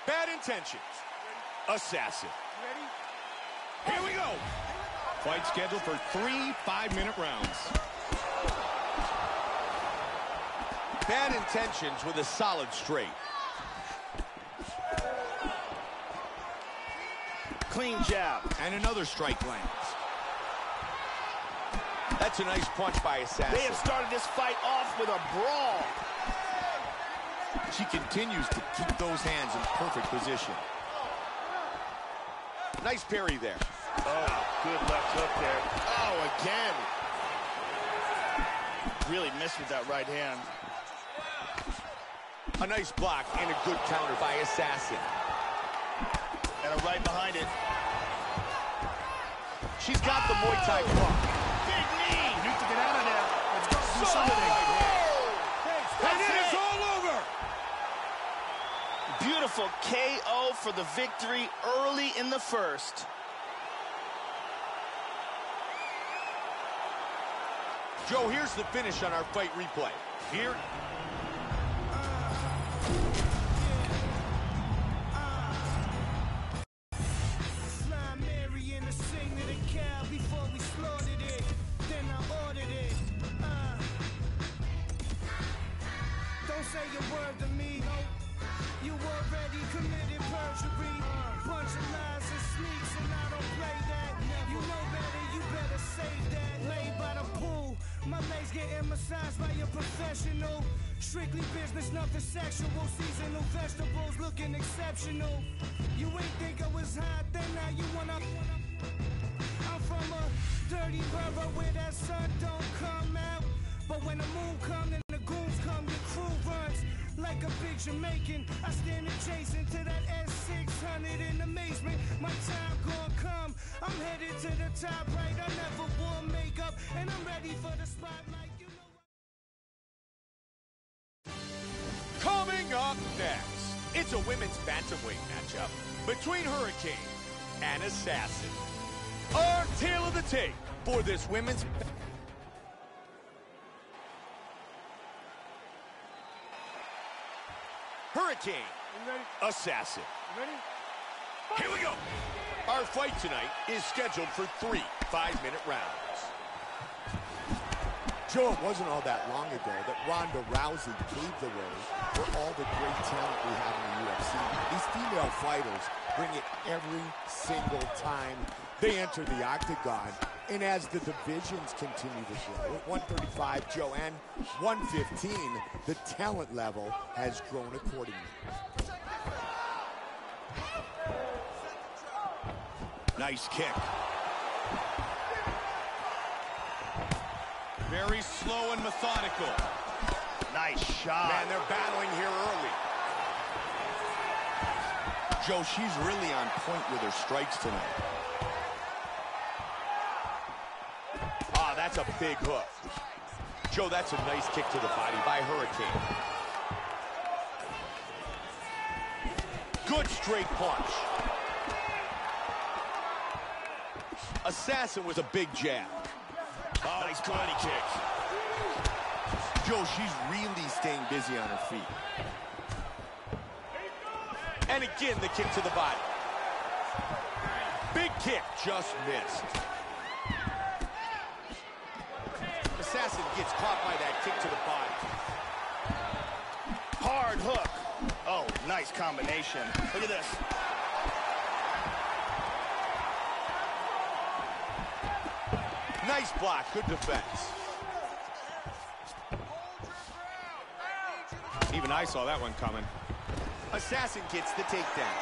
Bad intentions. Assassin. Here we go. Fight scheduled for 3 5-minute rounds. Bad intentions with a solid straight. Clean jab. And another strike lands. That's a nice punch by Assassin. They have started this fight off with a brawl. She continues to keep those hands in perfect position. Nice parry there. Oh, good left hook there. Oh, again. Really missed with that right hand. A nice block and a good counter by Assassin. And a right behind it. She's got the Muay Thai block. Big knee. Need to get out of there. Let's go. Do So something. right hand. And it is all over. Beautiful KO for the victory early in the first. Joe, here's the finish on our fight replay. Here. Don't say a word to me. You already committed perjury. Bunch of lies and sneaks, and I don't play that. You know better, you better save that. Laid by the pool, my legs getting massaged by a professional. Strictly business, nothing sexual. Seasonal vegetables looking exceptional. You ain't think I was hot, then now you wanna. I'm from a dirty borough where that sun don't come out. But when the moon comes and the goons come, your crew runs like a big Jamaican. I stand and chasing to that S600 in amazement. My time gon' come. I'm headed to the top right. I never wore makeup, and I'm ready for the spotlight. You know. Coming up next, it's a women's bantamweight matchup between Hurricane and Assassin. Our tale of the tape for this women's... Hurricane, Assassin. Ready? Here we go. Our fight tonight is scheduled for 3 5-minute rounds. Joe, it wasn't all that long ago that Ronda Rousey paved the way for all the great talent we have in the UFC. These female fighters bring it every single time they enter the octagon. And as the divisions continue to grow, at 135, Joe, and 115, the talent level has grown accordingly. Nice kick. Very slow and methodical. Nice shot. Man, they're battling here early. Joe, she's really on point with her strikes tonight. Ah, that's a big hook. Joe, that's a nice kick to the body by Hurricane. Good straight punch. Assassin with a big jab. Oh, nice body kick. Joe, she's really staying busy on her feet. And again, the kick to the body. Big kick, just missed. Assassin gets caught by that kick to the body. Hard hook. Oh, nice combination. Look at this. Nice block, good defense. Even I saw that one coming. Assassin gets the takedown.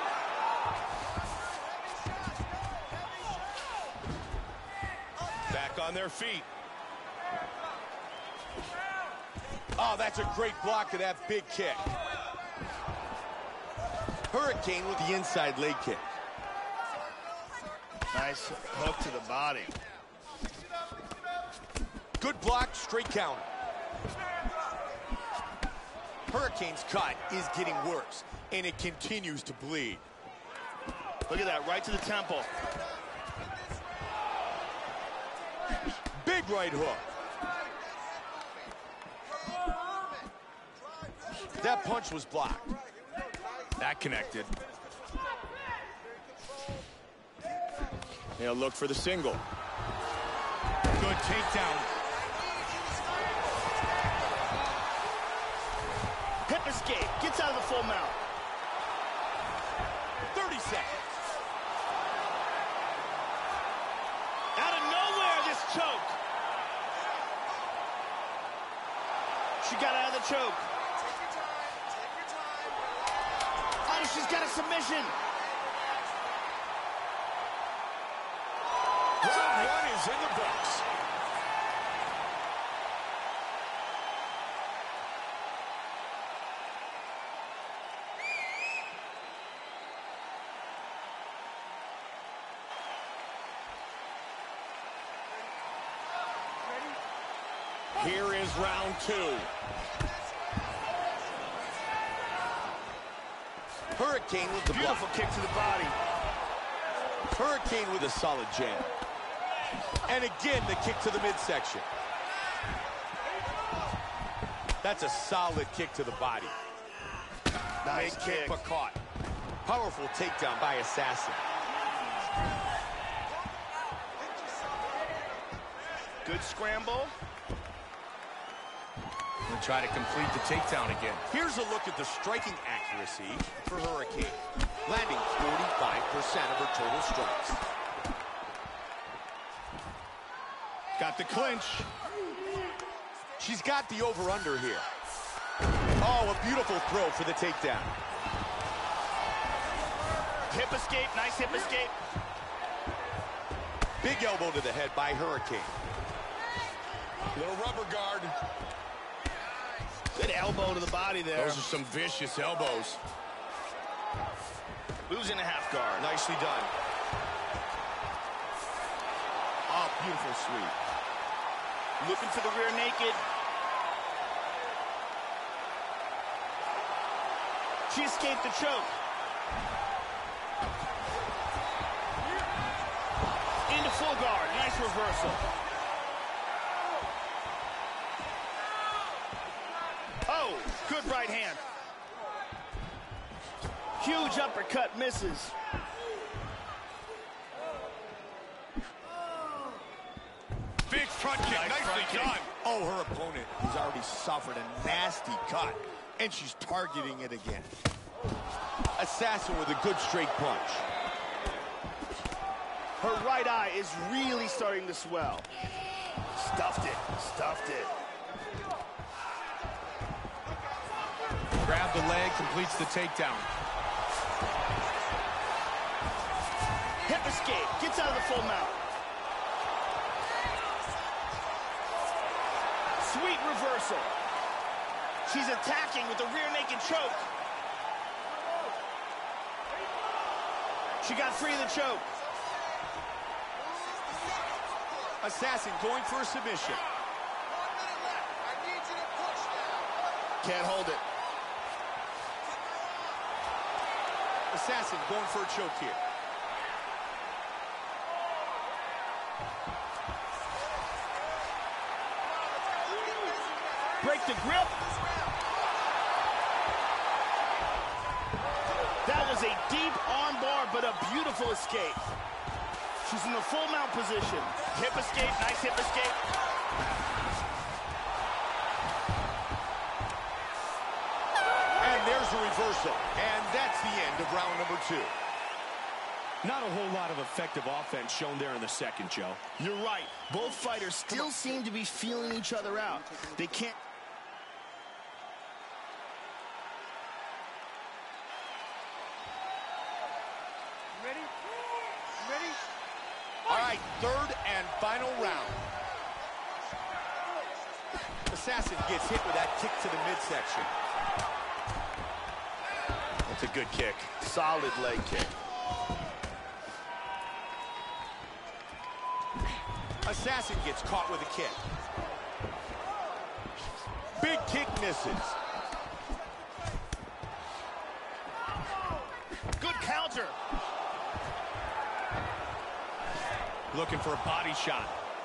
Back on their feet. Oh, that's a great block of that big kick. Hurricane with the inside leg kick. Nice hook to the body. Good block, straight counter. Hurricane's cut is getting worse, and it continues to bleed. Look at that, right to the temple. Big right hook. That punch was blocked. That connected. They'll look for the single. Good takedown. Hip escape. Gets out of the full mount. 30 seconds. Out of nowhere, this choke. She got out of the choke. Oh, she's got a submission. Round one is in the books. Here is round two. Hurricane with the Beautiful block. kick to the body. Hurricane with a solid jab. And again, the kick to the midsection. That's a solid kick to the body. Nice Big kick, kick. but caught. Powerful takedown by Assassin. Good scramble. We'll try to complete the takedown again. Here's a look at the striking accuracy for Hurricane. Landing 45% of her total strikes. Got the clinch. She's got the over-under here. Oh, a beautiful throw for the takedown. Hip escape. Nice hip escape. Big elbow to the head by Hurricane. Little rubber guard. Good elbow to the body there. Those are some vicious elbows. Losing a half guard. Nicely done. Oh, beautiful sweep. Looking for the rear naked. She escaped the choke. Into full guard. Nice reversal. Oh, good right hand. Huge uppercut misses. Big front kick. Nicely done. Oh, her opponent has already suffered a nasty cut, and she's targeting it again. Assassin with a good straight punch. Her right eye is really starting to swell. Stuffed it. Stuffed it. Grab the leg, completes the takedown. Hip escape. Gets out of the full mount. Sweet reversal. She's attacking with a rear naked choke. She got free of the choke. Assassin going for a submission. Can't hold it. Assassin going for a choke here. Break the grip. That was a deep arm bar, but a beautiful escape. She's in the full mount position. Hip escape, nice hip escape. And there's a reversal. And that's the end of round number 2. Not a whole lot of effective offense shown there in the second, Joe. You're right. Both fighters still seem to be feeling each other out. They can't. Ready? Ready? All right, third and final round. Assassin gets hit with that kick to the midsection. That's a good kick. Solid leg kick. Assassin gets caught with a kick. Big kick misses. Good counter. Looking for a body shot.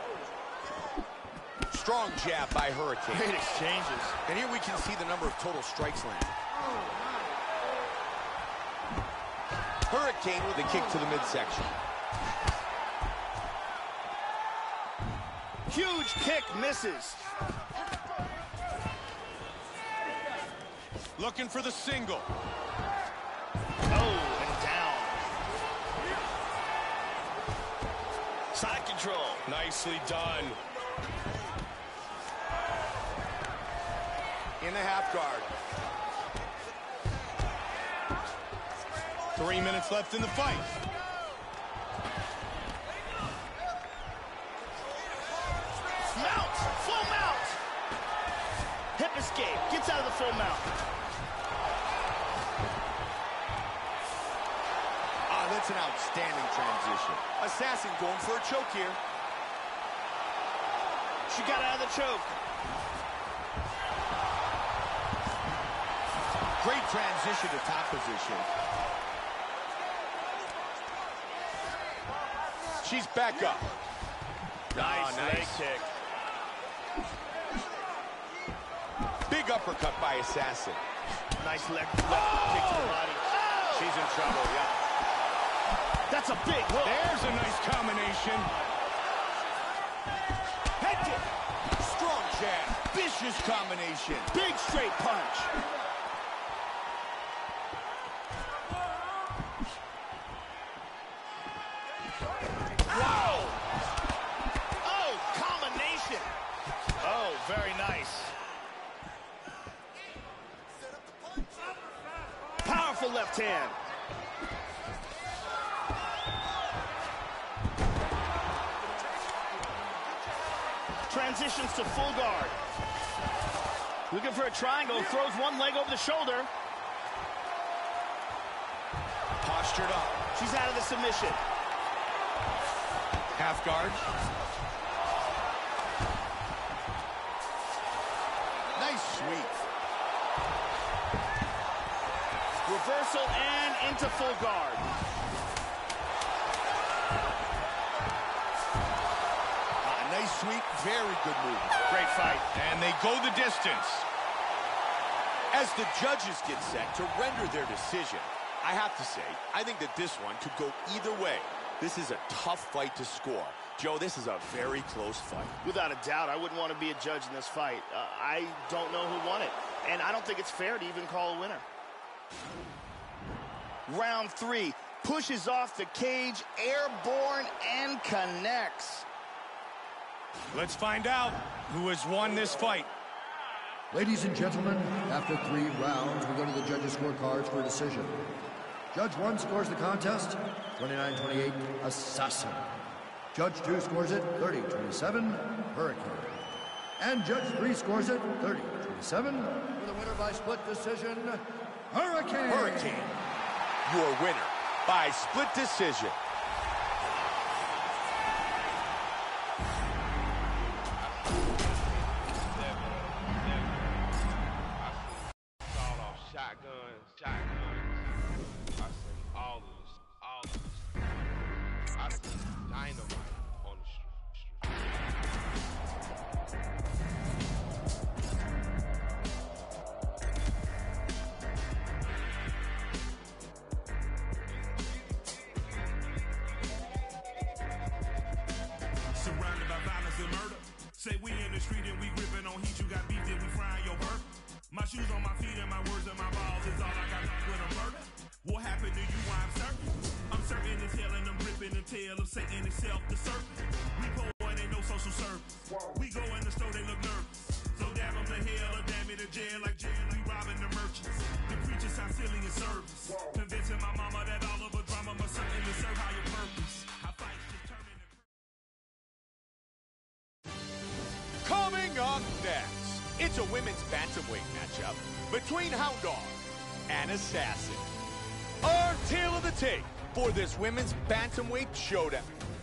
Strong jab by Hurricane. Great exchanges. And here we can see the number of total strikes landed. Hurricane with a kick to the midsection. Huge kick misses. Looking for the single. Oh, and down. Side control. Nicely done. In the half guard. 3 minutes left in the fight. Mount, full mount. Hip escape, gets out of the full mount. Ah, that's an outstanding transition. Assassin going for a choke here. She got out of the choke. Great transition to top position. She's back up. Nice leg kick. Big uppercut by Assassin. Nice leg kick to the body. She's in trouble, yeah. That's a big hook. There's a nice combination. Head kick. Strong jab. Vicious combination. Big straight punch. Wow. Oh, combination. Oh, very nice. Powerful left hand. Transitions to full guard. Looking for a triangle, throws one leg over the shoulder. Postured up. She's out of the submission. Half guard. Nice sweep. Reversal and into full guard. Nice sweep, very good move. Great fight. And they go the distance. As the judges get set to render their decision, I have to say, I think that this one could go either way. This is a tough fight to score. Joe, this is a very close fight. Without a doubt, I wouldn't want to be a judge in this fight. I don't know who won it, and I don't think it's fair to even call a winner. Round 3, pushes off the cage, airborne, and connects. Let's find out who has won this fight. Ladies and gentlemen, after 3 rounds, we go to the judges' scorecards for a decision. Judge 1 scores the contest, 29-28, Assassin. Judge 2 scores it, 30-27, Hurricane. And Judge 3 scores it, 30-27, for the winner by split decision, Hurricane. Hurricane, your winner by split decision. Surrounded by violence and murder. Say we in the street and we gripping on heat. You got beef, then we frying your work. My shoes on my feet and my words and my balls is all I got with a murder. What happened to you? I'm certain. I'm certain as hell and I'm ripping the tail of Satan itself, the serpent. We poor and ain't no social service. We go in the store, they look nervous. So damn them to hell or damn me to jail like jail. We robbing the merchants. The preachers sound silly in service. Convincing my mama that all of a drama must certainly serve higher purpose. I fight just turning the... Coming up next, it's a women's bantamweight matchup between Hound Dog and Assassin. Our tale of the tape for this women's bantamweight showdown.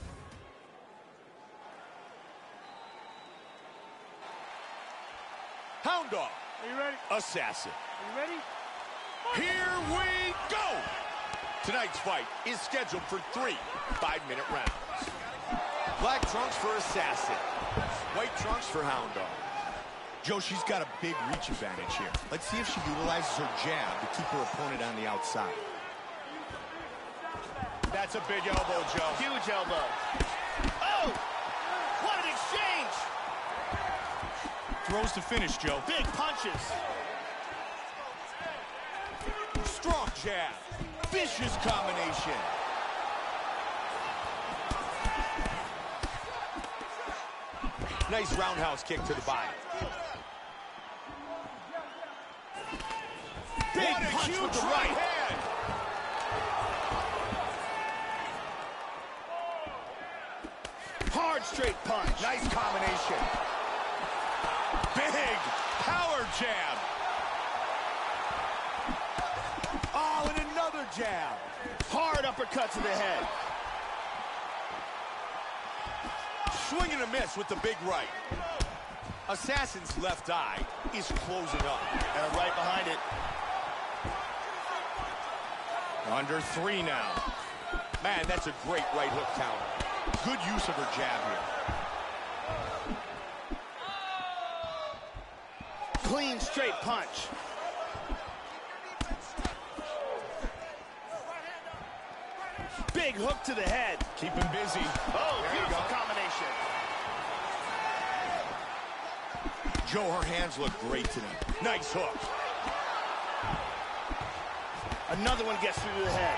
Hound Dog. Are you ready? Assassin. Are you ready? Here we go! Tonight's fight is scheduled for 3 5-minute rounds. Black trunks for Assassin. White trunks for Hound Dog. Joe, she's got a big reach advantage here. Let's see if she utilizes her jab to keep her opponent on the outside. That's a big elbow, Joe. Huge elbow. Oh! What an exchange! Throws to finish, Joe. Big punches. Strong jab. Vicious combination. Nice roundhouse kick to the body. Big What a punch huge with the right right. hand. Hard straight punch. Nice combination. Big power jab. Oh, and another jab. Hard uppercut to the head. Swing and a miss with the big right. Assassin's left eye is closing up. And right behind it. Under 3 now. Man, that's a great right hook counter. Good use of her jab here. Clean straight punch. Big hook to the head. Keep him busy. Oh, There you beautiful go. combination. Joe, her hands look great tonight. Nice hook. Another one gets through the head.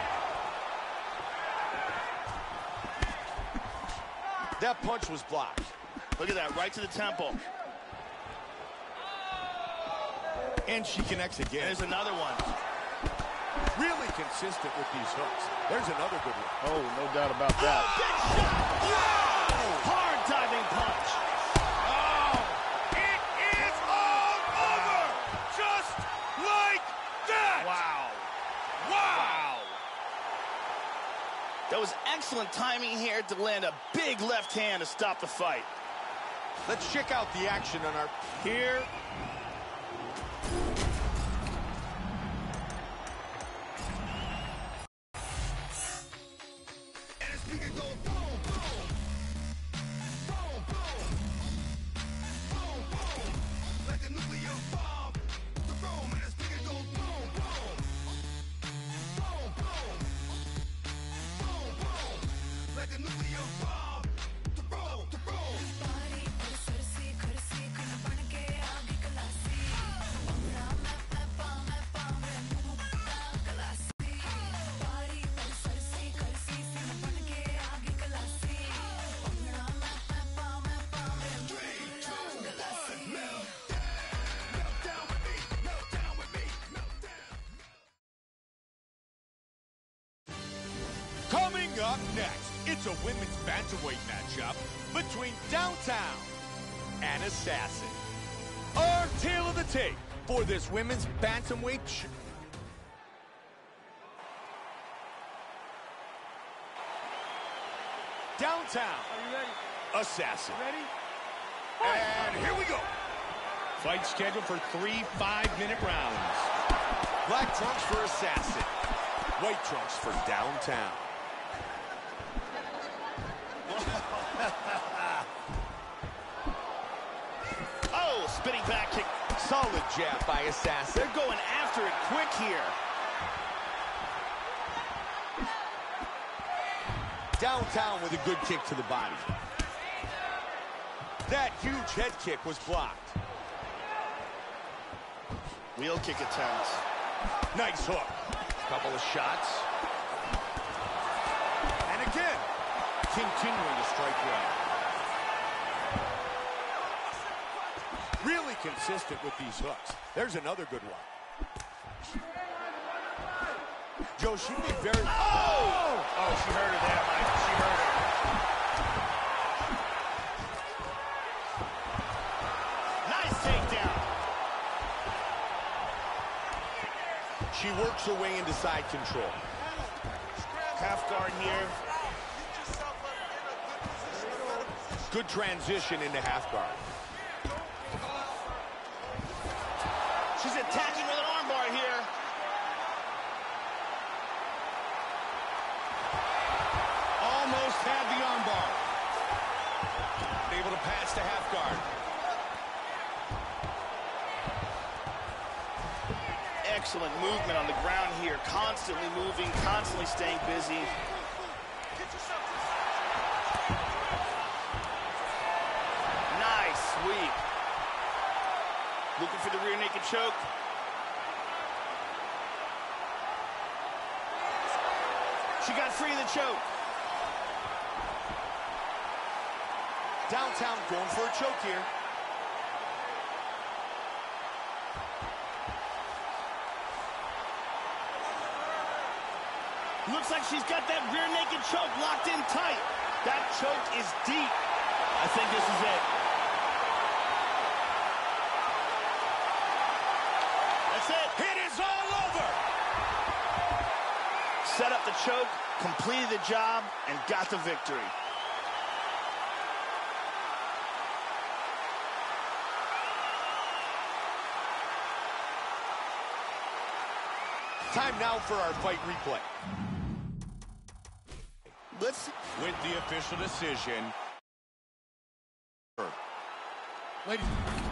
That punch was blocked. Look at that, right to the temple. And she connects again. There's another one. Really consistent with these hooks. There's another good one. Oh, no doubt about that. Oh, big shot! Wow! Hard diving punch. Oh, it is all over! Just like that! Wow. Wow! That was excellent timing here to land a big left hand to stop the fight. Let's check out the action on our... Here. Coming up next, it's a women's bantamweight matchup between Downtown and Assassin. Our tale of the tape for this women's bantamweight Downtown. Are you ready? Assassin. Ready? And here we go. Fight scheduled for 3 5-minute rounds. Black trunks for Assassin. White trunks for Downtown. Oh, spinning back kick. Solid jab by Assassin. They're going after it quick here. Downtown with a good kick to the body. That huge head kick was blocked. Wheel kick attempts. Nice hook. Couple of shots. And again, continuing to strike well. Really consistent with these hooks. There's another good one. Joe, she made very... Oh! Oh, she heard her there, Mike. She heard her. Nice takedown. She works her way into side control. Half guard here. Good transition into half guard. She's attacking with an armbar here. Almost had the armbar. Able to pass to half guard. Excellent movement on the ground here. Constantly moving, constantly staying busy. Looking for the rear naked choke. She got free of the choke. Downtown going for a choke here. Looks like she's got that rear naked choke locked in tight. That choke is deep. I think this is it. That's it. It is all over. Set up the choke, completed the job, and got the victory. Time now for our fight replay. With the official decision. Ladies.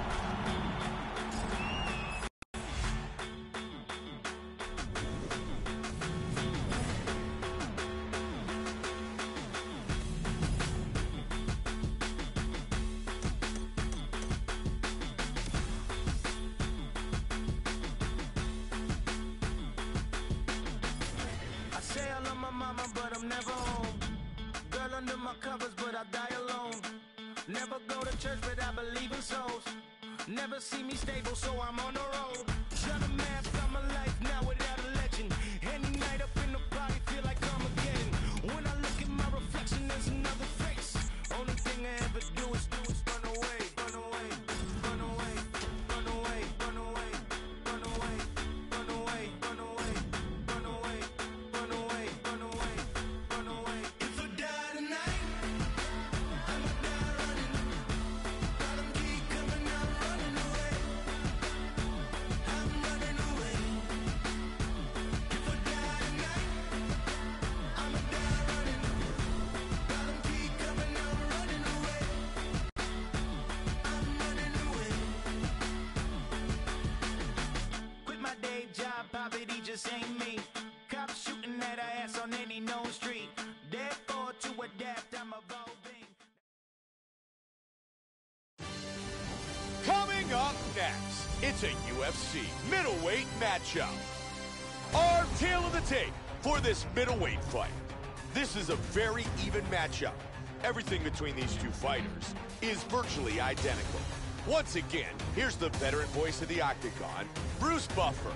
I say I love my mama, but I'm never home. Girl under my covers, but I die alone. Never go to church, but I believe in souls. Never see me stable, so I'm on the road. Shut a mask on my life now without a legend. Any night up in the party, feel like Armageddon. When I look at my reflection, there's another face. Only thing I ever do is run away, run away, run away, run away, run away, run away, run away, run away, run away, run away, run away, run away. If I die tonight, I'ma die running. Got 'em keep coming, I'm running away. I'm running away. If I die tonight, I'ma die running. Got 'em keep coming, I'm running away. I'm running away. Quit my day job, poverty just ain't me. Cops shooting at our ass on any known street. Therefore, to adapt, I'm evolving. Coming up next, it's a UFC middleweight matchup. Our tale of the tape for this middleweight fight. This is a very even matchup. Everything between these two fighters is virtually identical. Once again, here's the veteran voice of the Octagon, Bruce Buffer.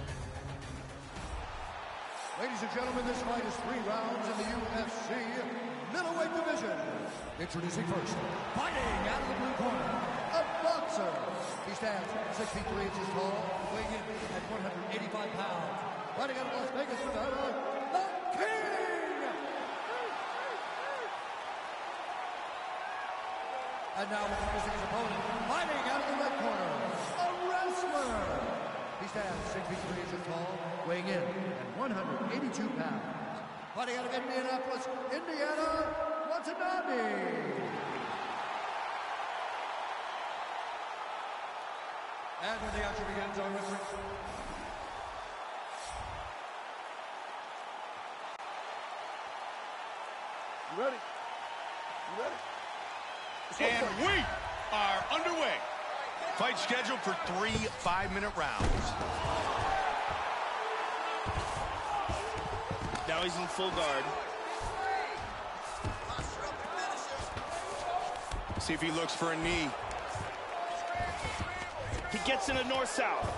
Ladies and gentlemen, this fight is 3 rounds in the UFC middleweight division. Introducing first, fighting out of the blue corner, a boxer. He stands 6 feet 3 inches tall, weighing in at 185 pounds. Fighting out of Las Vegas, Nevada, the King! And now introducing his opponent, fighting out of the red corner, a wrestler. He stands 6 feet 3 inches tall, weighing in at 182 pounds. Fighting out of Indianapolis, Indiana, Watanabe. And when the action begins, our referee. You ready? You ready? And we are underway. Fight scheduled for 3 5-minute rounds. Now he's in full guard. See if he looks for a knee. He gets in a north-south.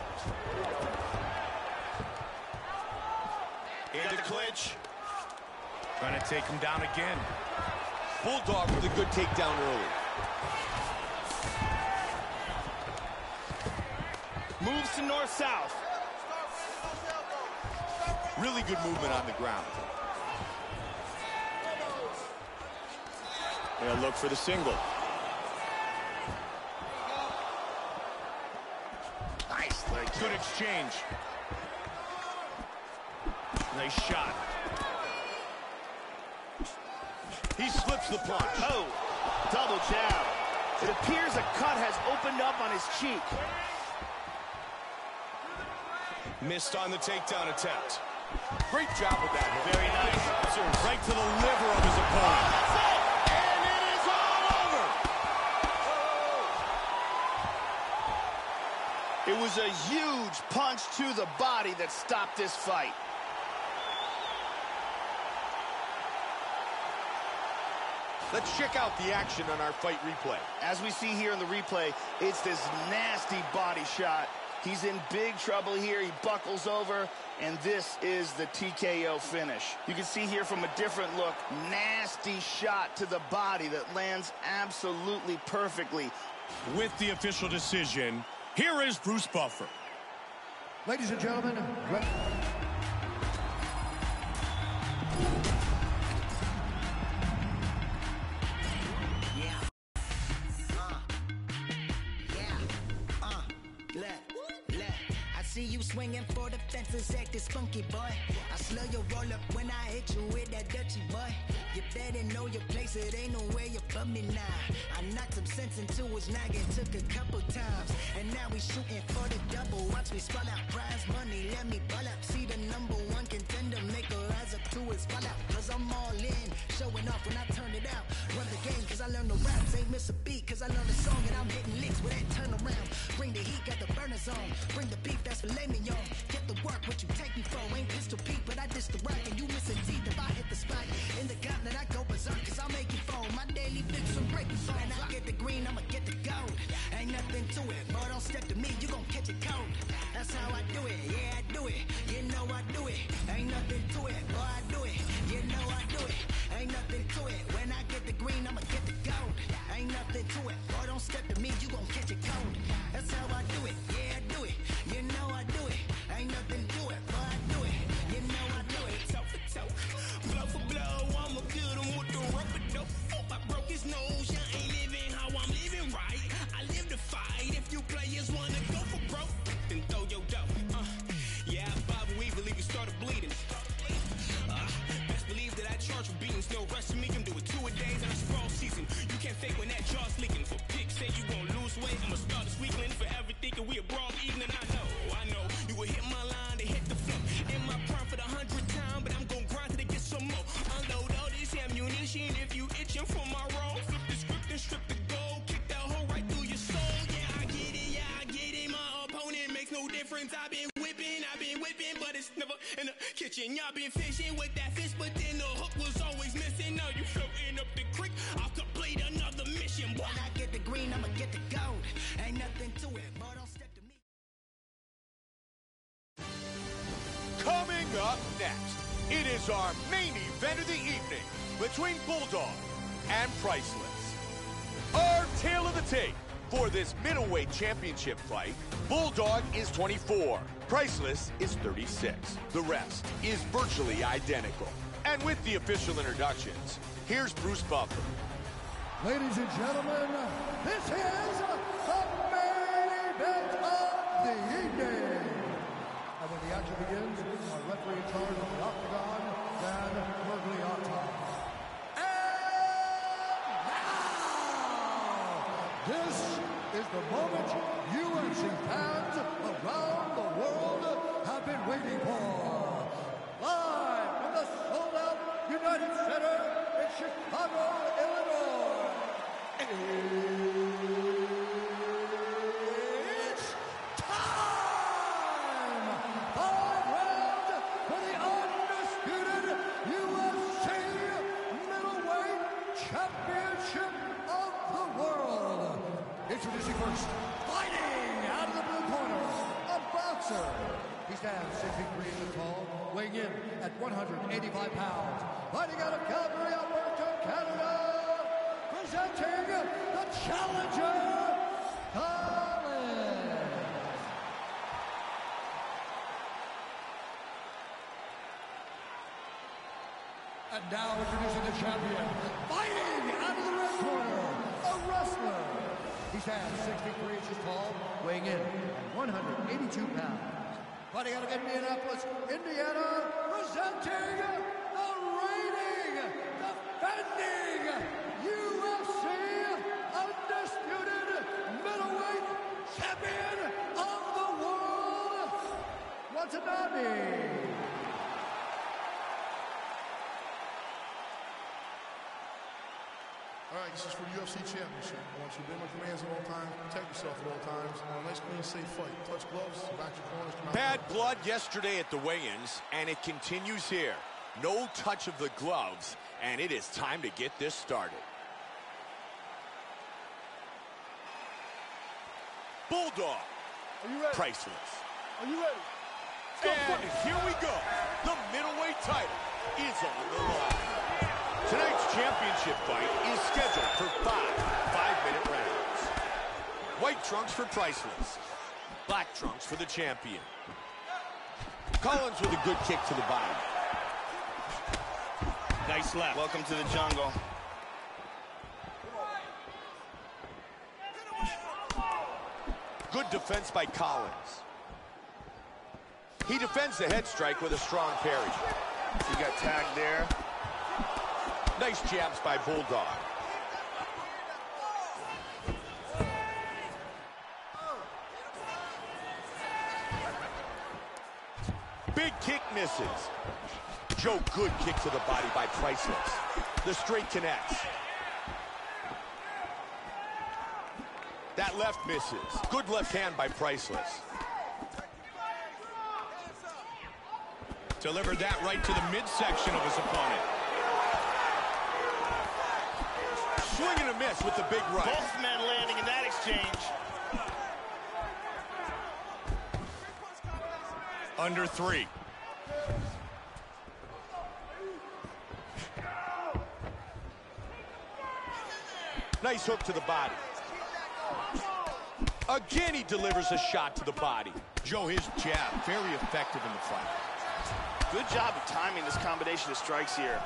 In the clinch. Trying to take him down again. Bulldog with a good takedown early. Moves to north-south. Really good movement on the ground. They'll look for the single. Nice leg kick. Good exchange. Nice shot. He slips the punch. Oh, double jab. It appears a cut has opened up on his cheek. Missed on the takedown attempt. Great job with that hit. Very nice. Right to the liver of his opponent. That's it. And it is all over. It was a huge punch to the body that stopped this fight. Let's check out the action on our fight replay. As we see here in the replay, it's this nasty body shot. He's in big trouble here. He buckles over, and this is the TKO finish. You can see here from a different look, nasty shot to the body that lands absolutely perfectly. With the official decision, here is Bruce Buffer. Ladies and gentlemen, see you swinging for the fences, act this funky boy. I slow your roll up when I hit you with that dirty boy. You better know your place, it ain't no way above me now. I knocked some sense into his noggin, took a couple times, and now we shooting for the double. Watch me spell out prize money, let me ball out. See the #1 contender, make her rise up to his fall out. Cause I'm all in, showing off when I turn it out. Run the game cause I learned the raps, ain't miss a beat cause I learned the song, and I'm hitting licks with that turnaround. Bring the heat, got the burners on. Bring the beef, that's filet mignon. Get the work, what you take me for. Ain't Pistol Pete, but I diss the rock, and you missing teeth if I hit the spot. In the gauntlet, I go berserk cause I'll make you foam. My daily fix will break you phone. I get the green, I'ma get the gold. Ain't nothing to it, boy, don't step to me, you gon' catch a cold. That's how I do it, yeah, I do it. You know I do it, ain't nothing to it, boy, I do it. You know I do it, ain't nothing to it. When I get the green, I'ma get the gold. Ain't nothing to it, boy, don't step to me, you gon' catch a cold. That's how I do it, yeah, I do it. You know I do it, ain't nothing to it, boy, I do it. You know I do it, toe for toe, blow for blow. I'ma kill him with the rubber dope. Oh, I broke his nose, you ain't living how I'm living right. I live to fight. If you players wanna go for broke, then throw your dough. Yeah, Bob, we believe you started bleeding. Best believe that I charge for beatings. No rush to me, can do it 2 a days and I sprawl season. You can't fake when that jaw's leaking. For pigs say you gon' lose weight, I'ma start this weekend. Forever thinking we a brawl evening. I know, you will hit my line to hit the floor. In my prime for the 100th time, but I'm gon' grind till they get some more. Unload all this ammunition if you itching for my role. Flip the script and strip the gold, kick that hole right through your soul. Yeah, I get it, my opponent makes no difference. I've been whipping, but it's never in the kitchen. Y'all been fishing with that fish, but then the hook was always missing. Now you floating up the creek, I'll complete another mission. When I get the green, I'ma get the gold. Ain't nothing to it, but don't step to me. Coming up next, it is our main event of the evening between Bulldog and Priceless. Our tale of the tape for this middleweight championship fight, Bulldog is 24, Priceless is 36. The rest is virtually identical. And with the official introductions, here's Bruce Buffer. ladies and gentlemen, this is the main event of the evening. And when the action begins, our referee in charge of the Octagon, Dan Mergliata. And now, this is the moment UFC fans around the world have been waiting for. Live from the sold-out United Center in Chicago, Illinois. It's time! 5 rounds for the undisputed UFC Middleweight Championship of the world. Introducing first, fighting out of the blue corner, a boxer. He stands 6 feet 3 inches tall, weighing in at 185 pounds. Fighting out of Calgary, Alberta, Canada, presenting the challenger, Colin. And now introducing the champion, fighting out of the red corner, a wrestler. He stands 6 feet 3 inches tall, weighing in at 182 pounds. Fighting out of Indianapolis, Indiana, presenting the reigning, defending UFC undisputed middleweight champion of the world, Watanabe. All right, This is for the UFC Championship. I want you to obey my commands at all times, protect yourself at all times. I want a nice, clean, safe fight. Touch gloves, back your corners. Bad blood yesterday at the weigh-ins, and it continues here. No touch of the gloves, and it is time to get this started. Bulldog. Are you ready? Priceless. Are you ready? And here we go. The middleweight title is on the line. Tonight's championship fight is scheduled for 5 5-minute rounds. White trunks for Priceless. Black trunks for the champion. Collins with a good kick to the body. Nice left. Welcome to the jungle. Good defense by Collins. He defends the head strike with a strong parry. He got tagged there. Nice jabs by Bulldog. Big kick misses. Joe, good kick to the body by Priceless. The straight connects. That left misses. Good left hand by Priceless. Delivered that right to the midsection of his opponent. Swing and a miss with the big right. Both men landing in that exchange. Under 3. Nice hook to the body. Again, he delivers a shot to the body. Joe, his jab, very effective in the fight. Good job of timing this combination of strikes here.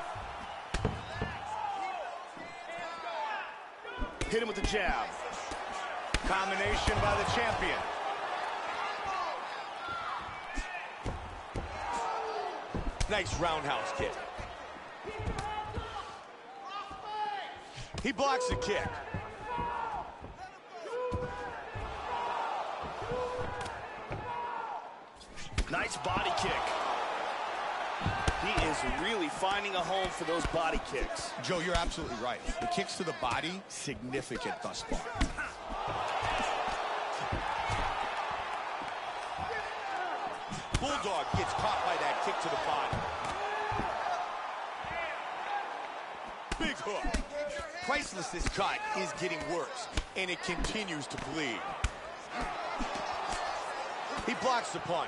Hit him with the jab. Combination by the champion. Nice roundhouse kick. He blocks the kick. Nice body kick. He is really finding a home for those body kicks. Joe, you're absolutely right. The kicks to the body, significant thus far. Bulldog gets caught by that kick to the body. Big hook. Priceless's cut is getting worse, and it continues to bleed. He blocks the punch.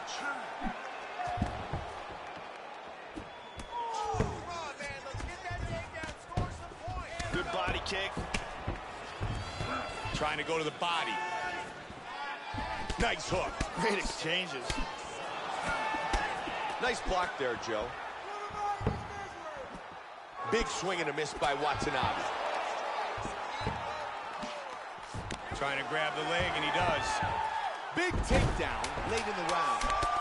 Good body kick. Trying to go to the body. Nice hook. Great exchanges. Nice block there, Joe. Big swing and a miss by Watanabe. Trying to grab the leg, and he does. Big takedown late in the round.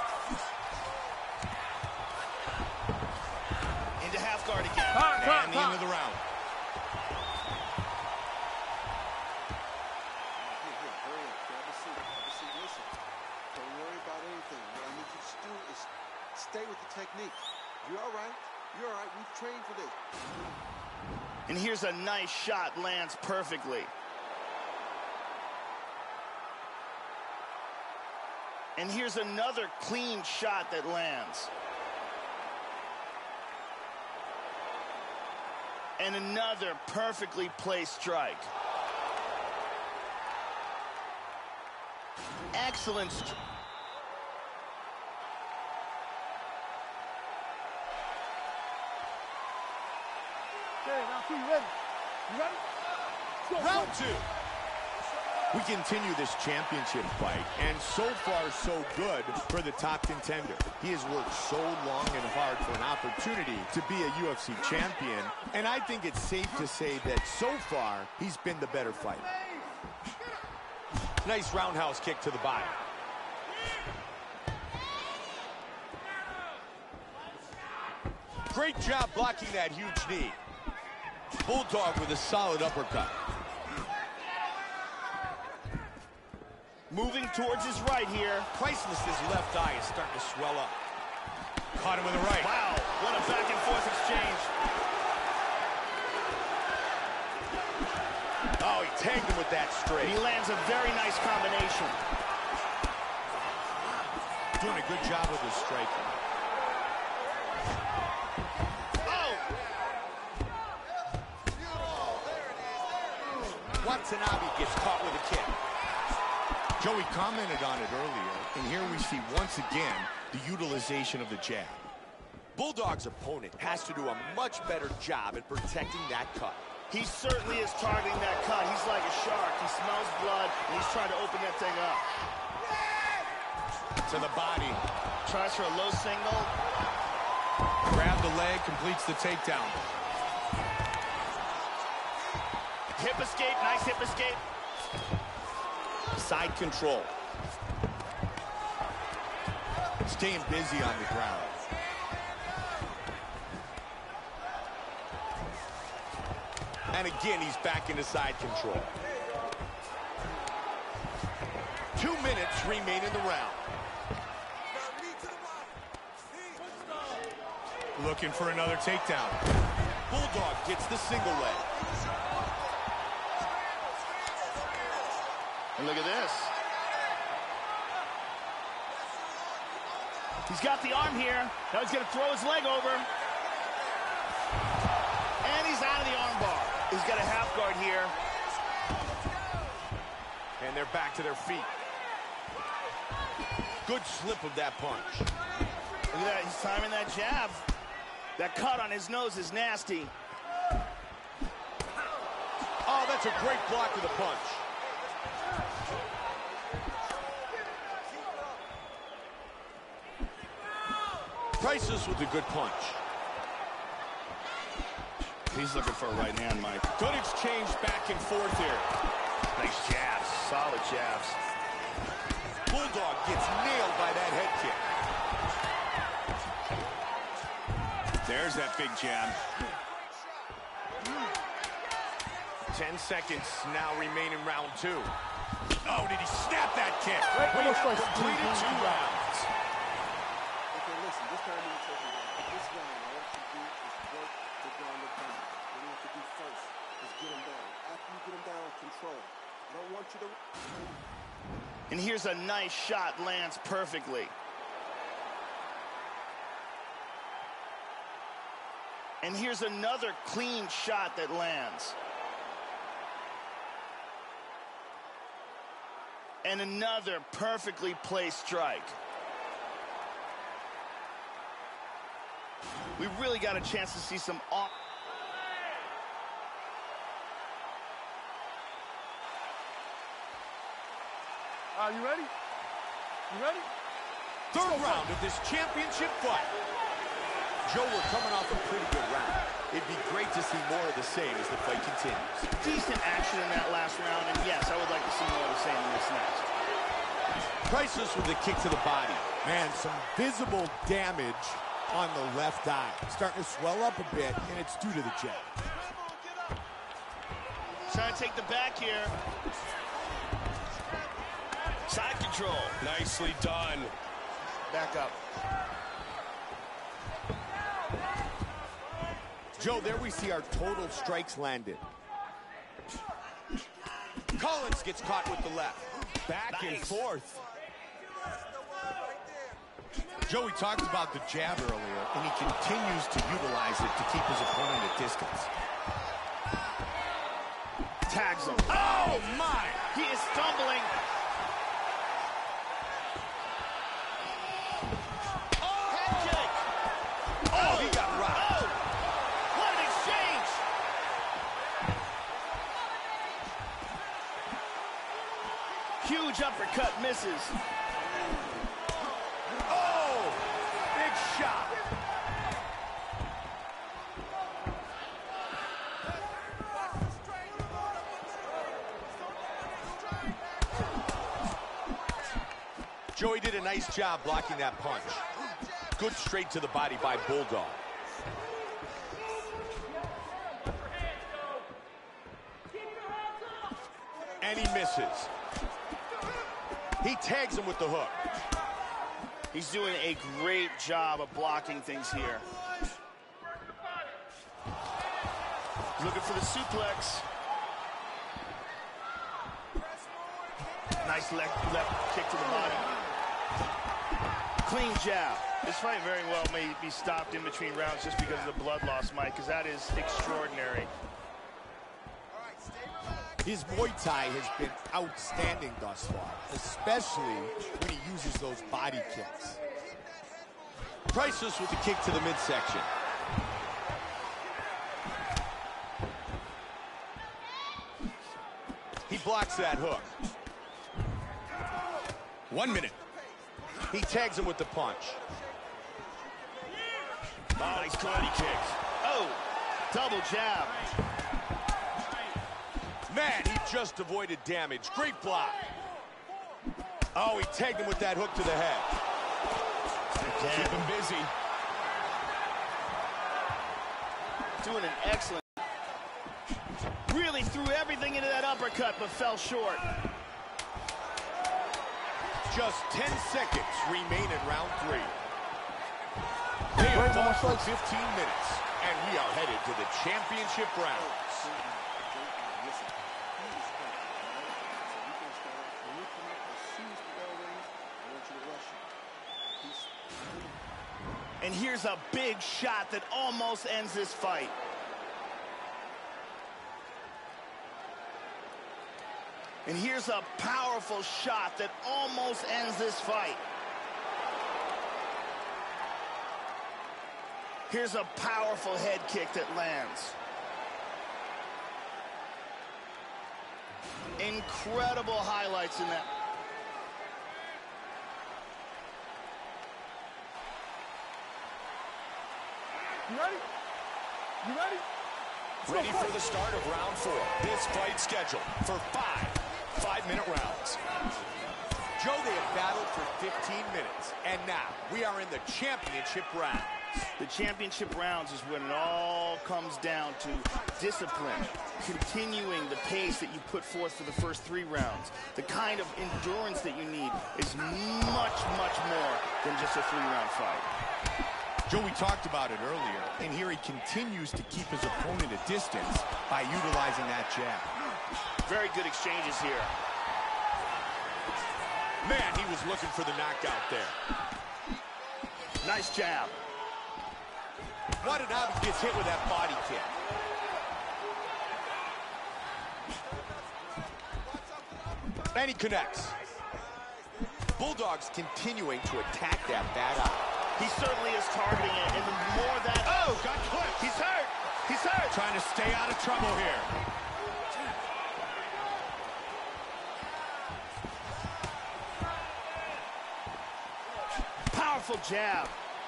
Into half guard again. And the end of the round. Listen, don't worry about anything. What I need you to do is stay with the technique. You're all right. You're all right. We've trained for this. And here's a nice shot, lands perfectly. And here's another clean shot that lands. And another perfectly placed strike. Excellent. Okay, now you ready? You ready? Round 2. We continue this championship fight, and so far so good for the top contender. He has worked so long and hard for an opportunity to be a UFC champion, and I think it's safe to say that so far he's been the better fighter. Nice roundhouse kick to the body. Great job blocking that huge knee. Bulldog with a solid uppercut. Moving towards his right here. Priceless's left eye is starting to swell up. Caught him with a right. Wow, what a back and forth exchange. tagged him with that straight. And he lands a very nice combination. Doing a good job with his striking. Oh! Watanabe gets caught with a kick. Joey commented on it earlier, and here we see once again the utilization of the jab. Bulldog's opponent has to do a much better job at protecting that cut. He certainly is targeting that cut. He's like a shark. He smells blood, and he's trying to open that thing up. To the body. Tries for a low single. Grab the leg, completes the takedown. Hip escape, nice hip escape. Side control. Staying busy on the ground. And again, he's back into side control. 2 minutes remain in the round. Looking for another takedown. Bulldog gets the single leg. And look at this. He's got the arm here. Now he's going to throw his leg over. And he's out of the arm bar. He's got a half guard here. And they're back to their feet. Good slip of that punch. Look at that. He's timing that jab. That cut on his nose is nasty. Oh, that's a great block of the punch. Priceless with a good punch. He's looking for a right hand, Mike. Good exchange back and forth here. Nice jabs. Solid jabs. Bulldog gets nailed by that head kick. There's that big jab. 10 seconds now remain in round 2. Oh, did he snap that kick? We have completed 2 rounds. Okay, listen, this time I'm going to take it down. This round, all I have to do is work the ground and pound. What you have to do first is get him down. After you get him down, control. I don't want you to... And here's a nice shot, lands perfectly. And here's another clean shot that lands. And another perfectly placed strike. We really got a chance to see some off. You ready? You ready? Third round of this championship fight. Joe, we're coming off a pretty good round. It'd be great to see more of the same as the fight continues. Decent action in that last round, and yes, I would like to see more of the same in this next. Priceless with a kick to the body. Man, some visible damage on the left eye. Starting to swell up a bit, and it's due to the jab. Trying to take the back here. Side control. Nicely done. Back up. Joe, there we see our total strikes landed. Collins gets caught with the left. Back and forth. Joey talked about the jab earlier, and he continues to utilize it to keep his opponent at distance. Tags him. Oh, my! He is stumbling. Head kick. Oh, he got rocked. Oh, what an exchange. Huge uppercut misses. Oh, big shot. Joey did a nice job blocking that punch. Good straight to the body by Bulldog. And he misses. He tags him with the hook. He's doing a great job of blocking things here. Looking for the suplex. Nice left kick to the body. Clean jab. This fight very well may be stopped in between rounds just because of the blood loss, Mike, because that is extraordinary. His Muay Thai has been outstanding thus far, especially when he uses those body kicks. Priceless with the kick to the midsection. He blocks that hook. 1 minute. He tags him with the punch. Oh, nice body kicks. Oh, double jab. Man, he just avoided damage. Great block. Oh, he tagged him with that hook to the head. Keep him busy. Doing an excellent. Really threw everything into that uppercut, but fell short. Just 10 seconds remain in round 3. They have fought for 15 minutes, and we are headed to the championship rounds. And here's a big shot that almost ends this fight. And here's a powerful shot that almost ends this fight. Here's a powerful head kick that lands. Incredible highlights in that. You ready? You ready? Ready for the start of round 4. This fight scheduled for 5-minute rounds. Joe, they have battled for 15 minutes, and now we are in the championship rounds. The championship rounds is when it all comes down to discipline, continuing the pace that you put forth for the first 3 rounds. The kind of endurance that you need is much, much more than just a 3-round fight. Joe, we talked about it earlier, and here he continues to keep his opponent at distance by utilizing that jab. Very good exchanges here. Man, he was looking for the knockout there. Nice jab. Watanabe gets hit with that body kick. And he connects. Bulldogs continuing to attack that bad eye. He certainly is targeting it, and the more that... Oh, got clipped. He's hurt. He's hurt. Trying to stay out of trouble here. Powerful jab.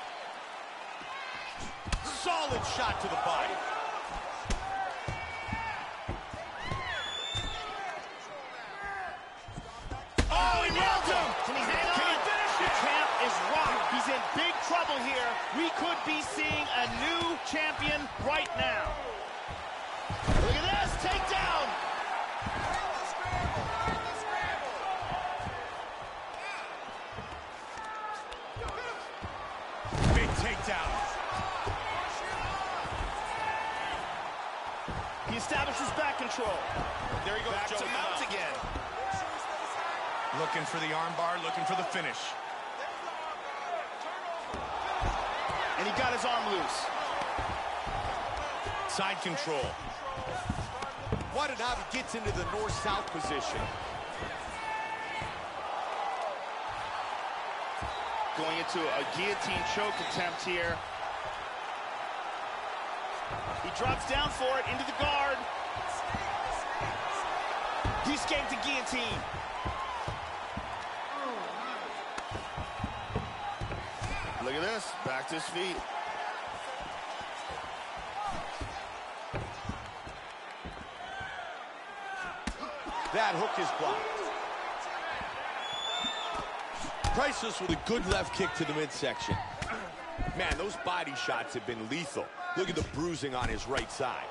Solid shot to the body. Oh, he nailed him. Can he hang on? Can he finish it? The champ is rocked. He's in big trouble here. We could be seeing a new champion right now. Look at this. Takedown. Big takedown. He establishes back control. There he goes, Back Joe. to mount again. Looking for the armbar, looking for the finish. And he got his arm loose. Side control. Watanabe gets into the north-south position. Going into a guillotine choke attempt here. He drops down for it, into the guard. He escaped the guillotine. Look at this, back to his feet. That hook is blocked. Priceless with a good left kick to the midsection. Man, those body shots have been lethal. Look at the bruising on his right side.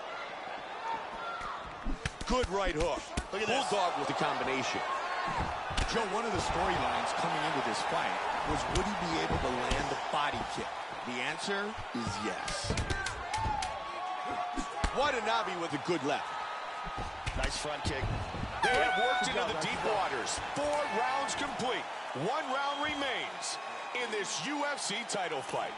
Good right hook. Look at this. Bulldog with the combination. Joe, one of the storylines coming into this fight was, would he be able to land the body kick? The answer is yes. Watanabe with a good left. Nice front kick. They have worked into the deep waters. 4 rounds complete. 1 round remains in this UFC title fight.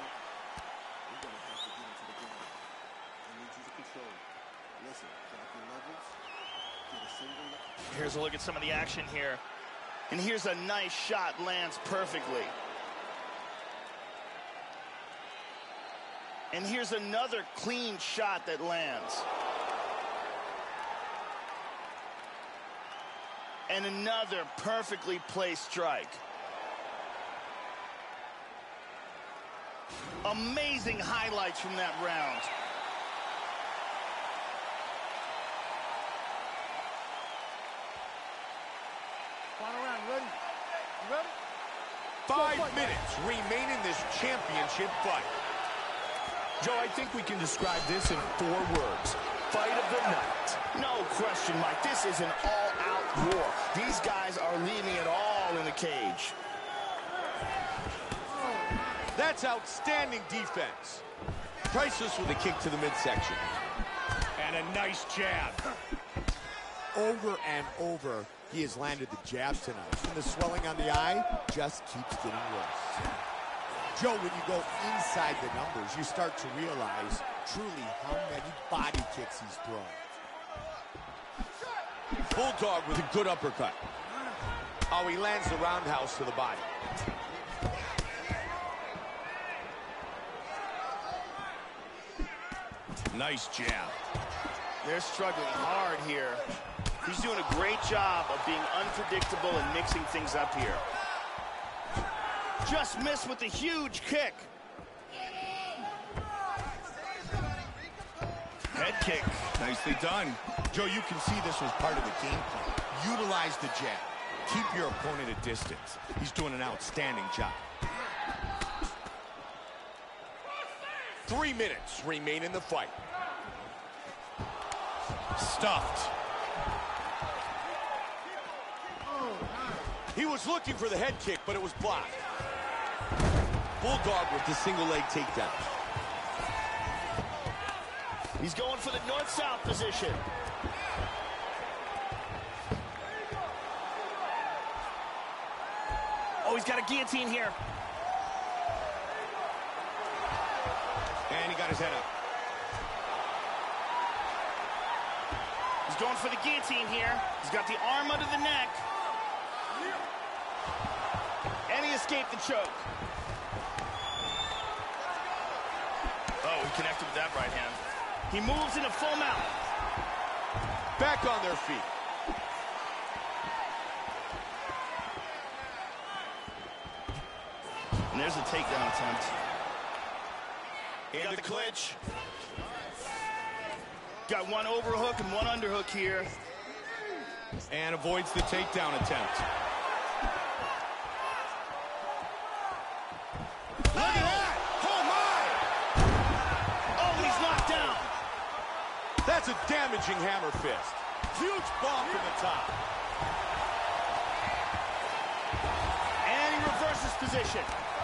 Here's a look at some of the action here. And here's a nice shot, lands perfectly. And here's another clean shot that lands. And another perfectly placed strike. Amazing highlights from that round. Final round, ready? You ready? 5 minutes remain in this championship fight. Joe, I think we can describe this in 4 words. Fight of the night. No question, Mike. This is an all-out war. These guys are leaving it all in the cage. That's outstanding defense. Priceless with a kick to the midsection. And a nice jab. Over and over, he has landed the jab tonight. And the swelling on the eye just keeps getting worse. Joe, when you go inside the numbers, you start to realize truly how many body kicks he's thrown. Bulldog with a good uppercut. Oh, he lands the roundhouse to the body. Nice jab. They're struggling hard here. He's doing a great job of being unpredictable and mixing things up here. Just missed with a huge kick. Head kick. Nicely done. Joe, you can see this was part of the game plan. Utilize the jab. Keep your opponent at distance. He's doing an outstanding job. 3 minutes remain in the fight. Stuffed. He was looking for the head kick, but it was blocked. Bulldog with the single leg takedown. He's going for the north-south position. Oh, he's got a guillotine here. And he got his head up. He's going for the guillotine here. He's got the arm under the neck. And he escaped the choke. Oh, he connected with that right hand. He moves into full mount. Back on their feet. And there's a takedown attempt. Got the clinch. Got one overhook and one underhook here. And avoids the takedown attempt. Look at that! Oh, my! Oh, he's knocked down. That's a damaging hammer fist. Huge bomb from the top. And he reverses position.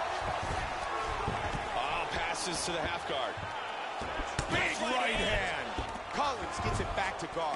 Oh, passes to the half guard. Big right hand. Collins gets it back to guard.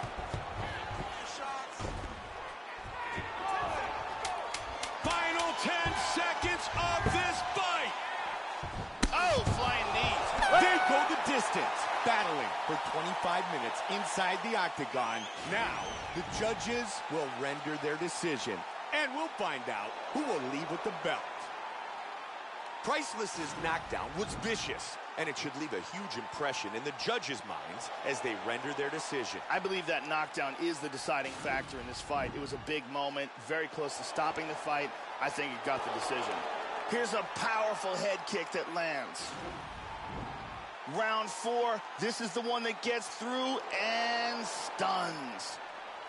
Final 10 seconds of this fight. Oh, flying knees. They go the distance, battling for 25 minutes inside the octagon. Now, the judges will render their decision, and we'll find out who will leave with the belt. Priceless's knockdown was vicious, and it should leave a huge impression in the judges' minds as they render their decision. I believe that knockdown is the deciding factor in this fight. It was a big moment, very close to stopping the fight. I think it got the decision. Here's a powerful head kick that lands. Round 4, this is the one that gets through and stuns.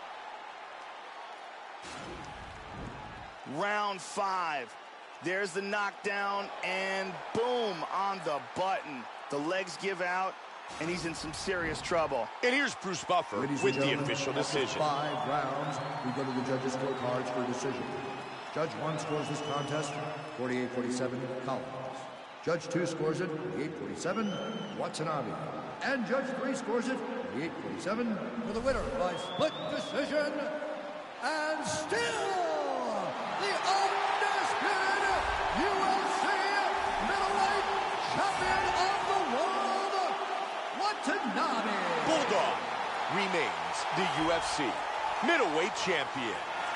Round 5. There's the knockdown, and boom, on the button. The legs give out, and he's in some serious trouble. And here's Bruce Buffer with the official decision. 5 rounds, we go to the judges' scorecards for a decision. Judge 1 scores this contest 48-47 Collins. Judge 2 scores it 48-47 Watanabe. And Judge 3 scores it 48-47 for the winner by split decision, and still the undisputed UFC middleweight champion of the world, Watanabe. Bulldog remains the UFC middleweight champion.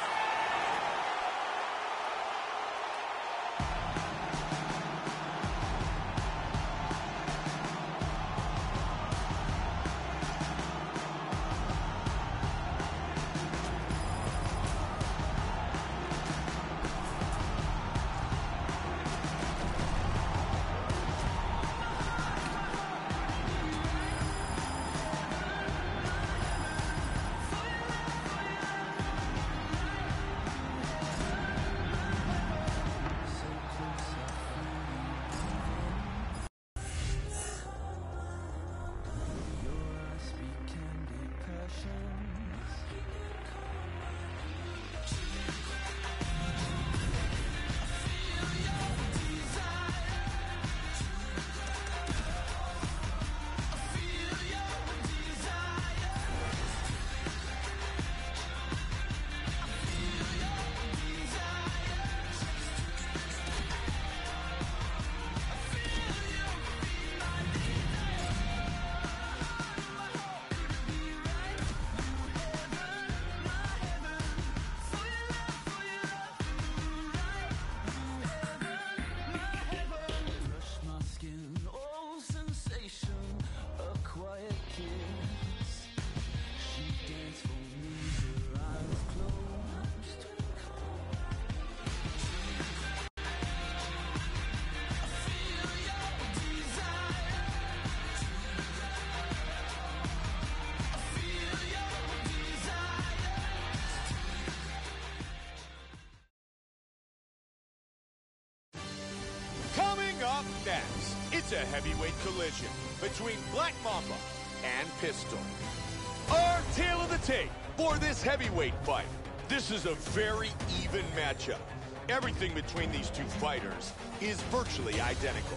Up next, it's a heavyweight collision between Black Mamba and Pistol. Our tale of the tape for this heavyweight fight. This is a very even matchup. Everything between these two fighters is virtually identical.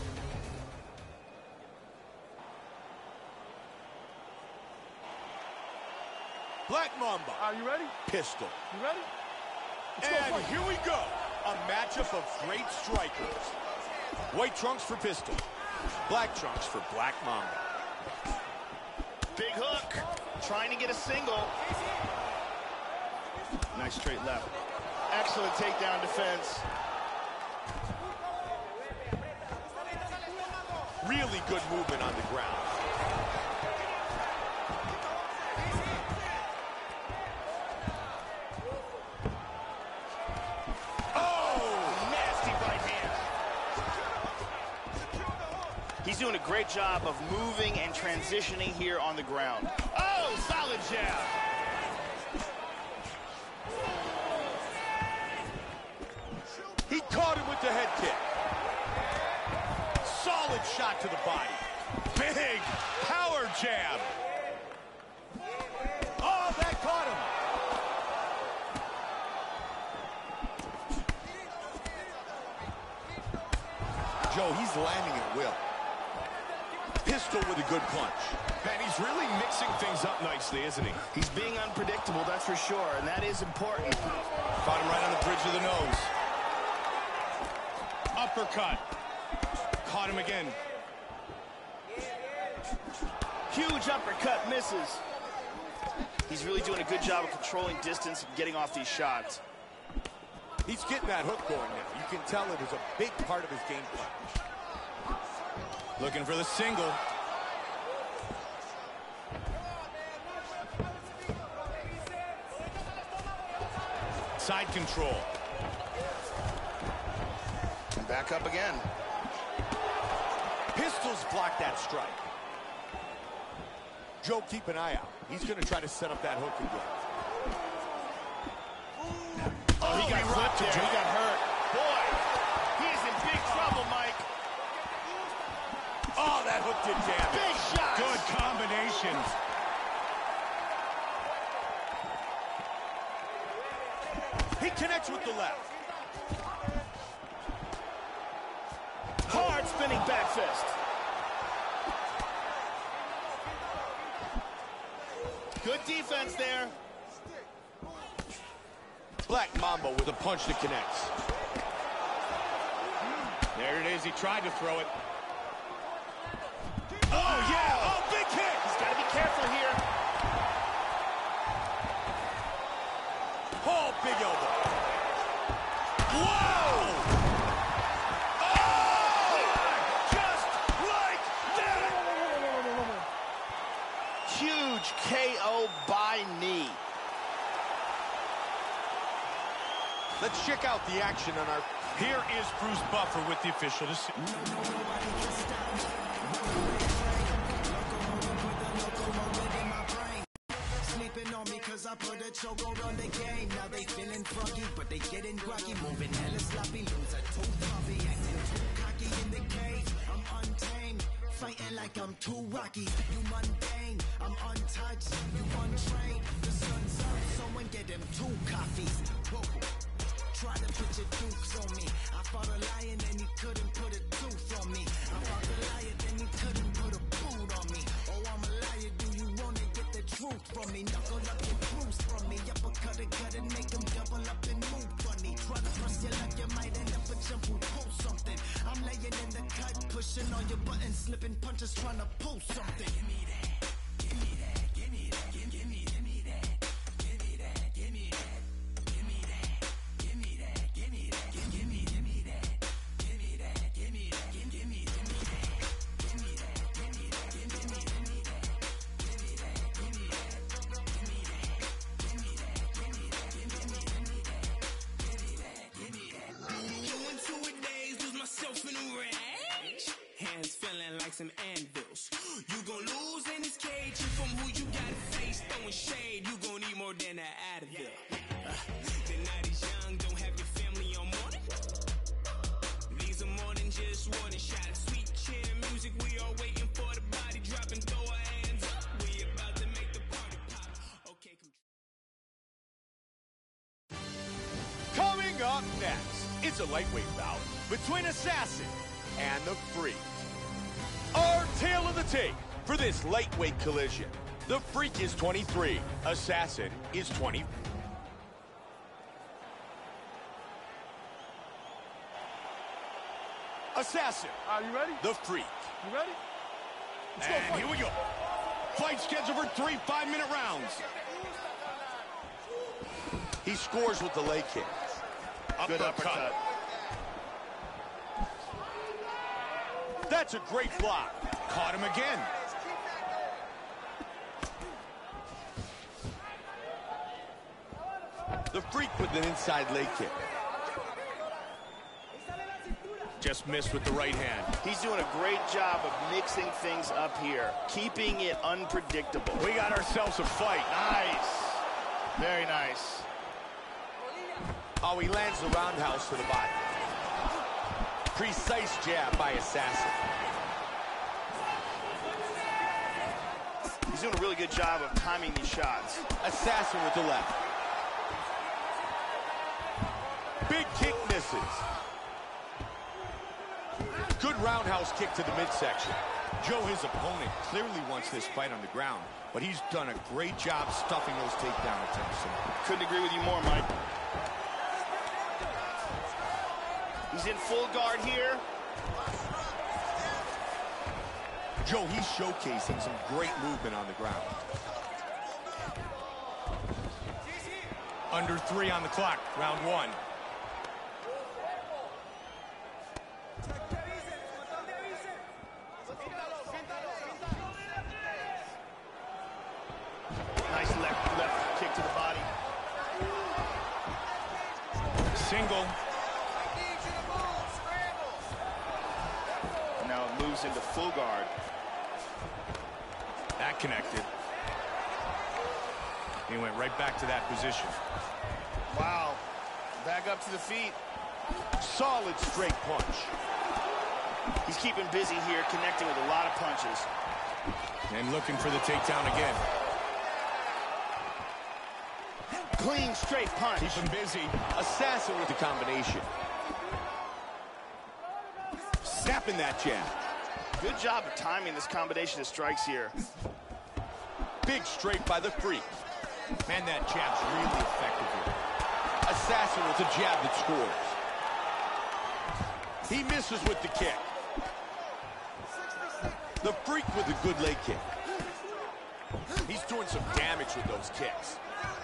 Black Mamba. Are you ready? Pistol. You ready? And here we go. A matchup of great strikers. White trunks for Pistol. Black trunks for Black Mamba. Big hook. Trying to get a single. Nice straight left. Excellent takedown defense. Really good movement on the ground. He's doing a great job of moving and transitioning here on the ground. Oh, solid jab. He caught him with the head kick. Solid shot to the body. Big power jab. Oh, that caught him. Joe, he's landing at will. Pistol with a good punch. And he's really mixing things up nicely, isn't he? He's being unpredictable, that's for sure, and that is important. Caught him right on the bridge of the nose. Uppercut. Caught him again. Huge uppercut, misses. He's really doing a good job of controlling distance and getting off these shots. He's getting that hook going now. You can tell it was a big part of his game plan. Looking for the single. Side control. And back up again. Pistol's blocked that strike. Joe, keep an eye out. He's going to try to set up that hook again. Oh, he got flipped there. He got hurt. Boy, he is in big trouble, Mike. Oh, that hook did damage. Big shot. Good combinations. He connects with the left. Hard spinning back fist. Good defense there. Black Mamba with a punch that connects. There it is. He tried to throw it. Oh, yeah. Oh, big kick. He's got to be careful here. Oh, big elbow. Whoa! Oh! Just like that! Huge KO by knee. Let's check out the action on our... Here is Bruce Buffer with the official decision. Sleeping on me cause I put a chokehold on the game. Now they feeling froggy, but they getting groggy. Moving hella sloppy, lose a tooth coffee. Acting too cocky in the cage. I'm untamed, fighting like I'm too rocky. You mundane, I'm untouched. You untrained, the sun's up. Someone get them 2 coffees. Whoa. Try to put your dukes on me. I fought a lion and he couldn't put a tooth on me. I fought a lion and he couldn't put a boot on me. Oh, I'm a liar, do you wanna get the truth from me? Knuckle up and bruise from me. Uppercut and cut and make them double up and move funny. Try to press you like you might end up a jump who pull something. I'm laying in the cut, pushing on your button, slipping punches, trying to pull something. Give me that, give me that, give me that, give me that, give me that, give me that, give me that. Hands feeling like some anvils. You gon' lose in this cage. You from who you gotta face, throwing shade. You gon' need more than an Advil. The night is young, don't have your family on morning. These are more than just warning shots. Sweet chair music, we all waiting for the body dropping. Throw our hands up, we about to make the party pop. Okay, Coming up next, it's a lightweight bout between Assassin and the Freak. Our tale of the tape for this lightweight collision. The Freak is 23. Assassin is 20. Assassin. Are you ready? The Freak. You ready? Let's go And fight. here we go. Fight scheduled for 3 5-minute rounds. He scores with the leg kick. Good uppercut. That's a great block. Caught him again. The Freak with an inside leg kick. Just missed with the right hand. He's doing a great job of mixing things up here, keeping it unpredictable. We got ourselves a fight. Nice. Very nice. Oh, he lands the roundhouse to the body. Precise jab by Assassin. He's doing a really good job of timing these shots. Assassin with the left. Big kick misses. Good roundhouse kick to the midsection. Joe, his opponent, clearly wants this fight on the ground, but he's done a great job stuffing those takedown attempts. Couldn't agree with you more, Mike. He's in full guard here. Joe, he's showcasing some great movement on the ground. Under 3 on the clock, round 1. Nice left kick to the body. Single. Now it moves into full guard. That connected. He went right back to that position. Wow. Back up to the feet. Solid straight punch. He's keeping busy here, connecting with a lot of punches. And looking for the takedown again. Clean, straight punch. Keep him busy. Assassin with the combination. Snapping that jab. Good job of timing this combination of strikes here. Big straight by the Freak. Man, that jab's really effective here. Assassin with a jab that scores. He misses with the kick. The Freak with a good leg kick. He's doing some damage with those kicks.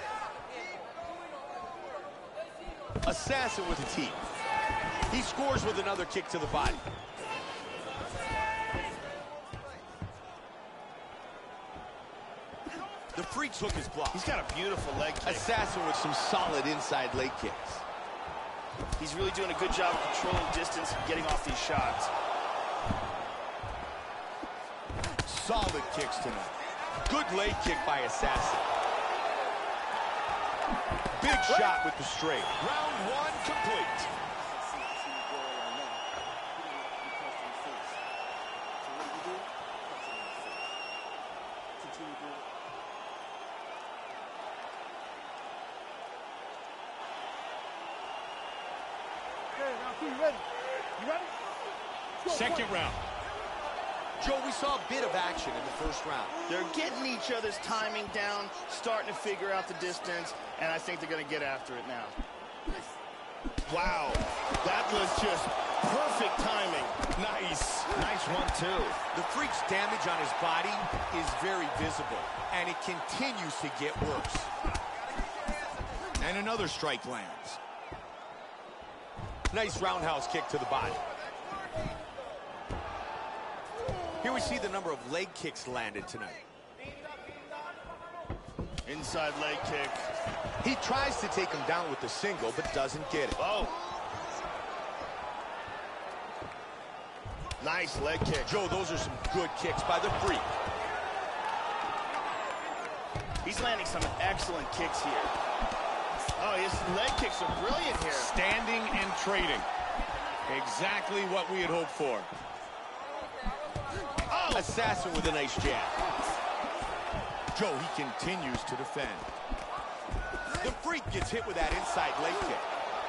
Assassin with the teeth. He scores with another kick to the body. The Freak's hook is blocked. He's got a beautiful leg kick. Assassin with some solid inside leg kicks. He's really doing a good job of controlling distance and getting off these shots. Solid kicks tonight. Good leg kick by Assassin. Big shot with the straight. Round one complete. Second round. Joe, we saw a bit of action in the first round. They're getting each other's timing down, starting to figure out the distance, and I think they're going to get after it now. Wow, that was just perfect timing. Nice. Nice one, too. The Freak's damage on his body is very visible, and it continues to get worse. And another strike lands. Nice roundhouse kick to the body. Here we see the number of leg kicks landed tonight. Inside leg kick. He tries to take him down with the single, but doesn't get it. Oh. Nice leg kick. Joe, those are some good kicks by the Freak. He's landing some excellent kicks here. Oh, his leg kicks are brilliant here. Standing and trading. Exactly what we had hoped for. Oh. Assassin with a nice jab. Joe, he continues to defend. The Freak gets hit with that inside leg kick.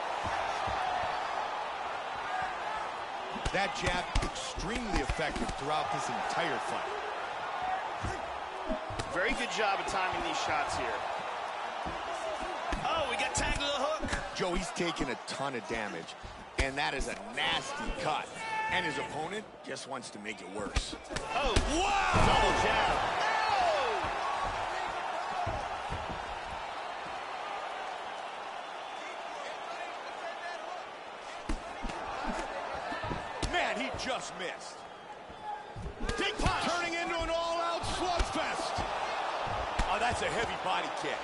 That jab extremely effective throughout this entire fight. Very good job of timing these shots here. Oh, we got tagged with a hook. Joe, he's taking a ton of damage, and that is a nasty cut. And his opponent just wants to make it worse. Oh, wow! Double jab. Man, he just missed. Big punch. Turning into an all-out slugfest. Oh, that's a heavy body kick.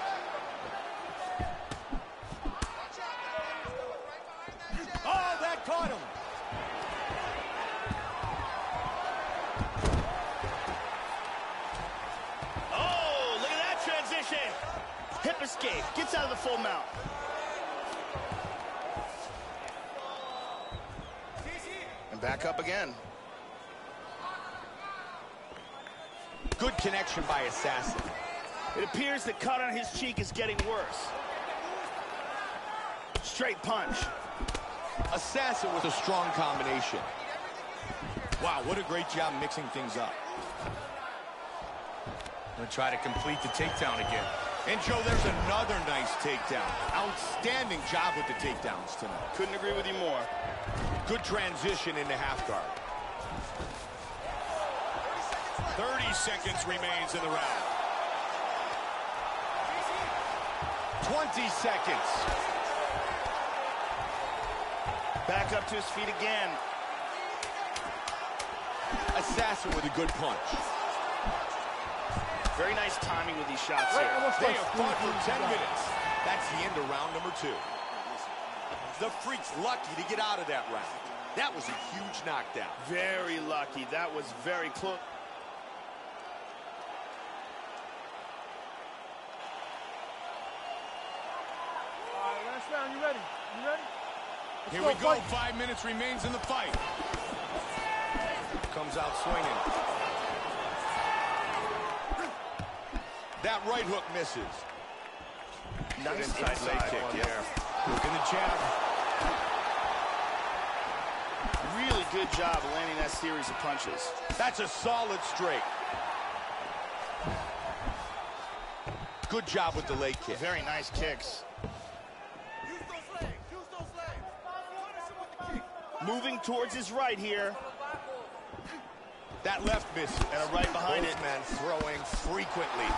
Oh, that caught him. Oh, look at that transition. Hip escape. Gets out of the full mount. And back up again. Good connection by Assassin. It appears the cut on his cheek is getting worse. Straight punch. Assassin with a strong combination. Wow, what a great job mixing things up. Gonna try to complete the takedown again. And Joe, there's another nice takedown. Outstanding job with the takedowns tonight. Couldn't agree with you more. Good transition into half guard. 30 seconds remains in the round. 20 seconds. Back up to his feet again. Assassin with a good punch. Very nice timing with these shots here. They have fought for 10 minutes. That's the end of round number 2. The Freak's lucky to get out of that round. That was a huge knockdown. Very lucky. That was very close. All right, last round. You ready? You ready? Here we go. 5 minutes remains in the fight. Comes out swinging. That right hook misses. Nice inside leg kick, there. Look at the jab. Really good job of landing that series of punches. That's a solid straight. Good job with the leg kick. Very nice kicks. Moving towards his right here. That left misses. And a right behind it. Both men throwing frequently.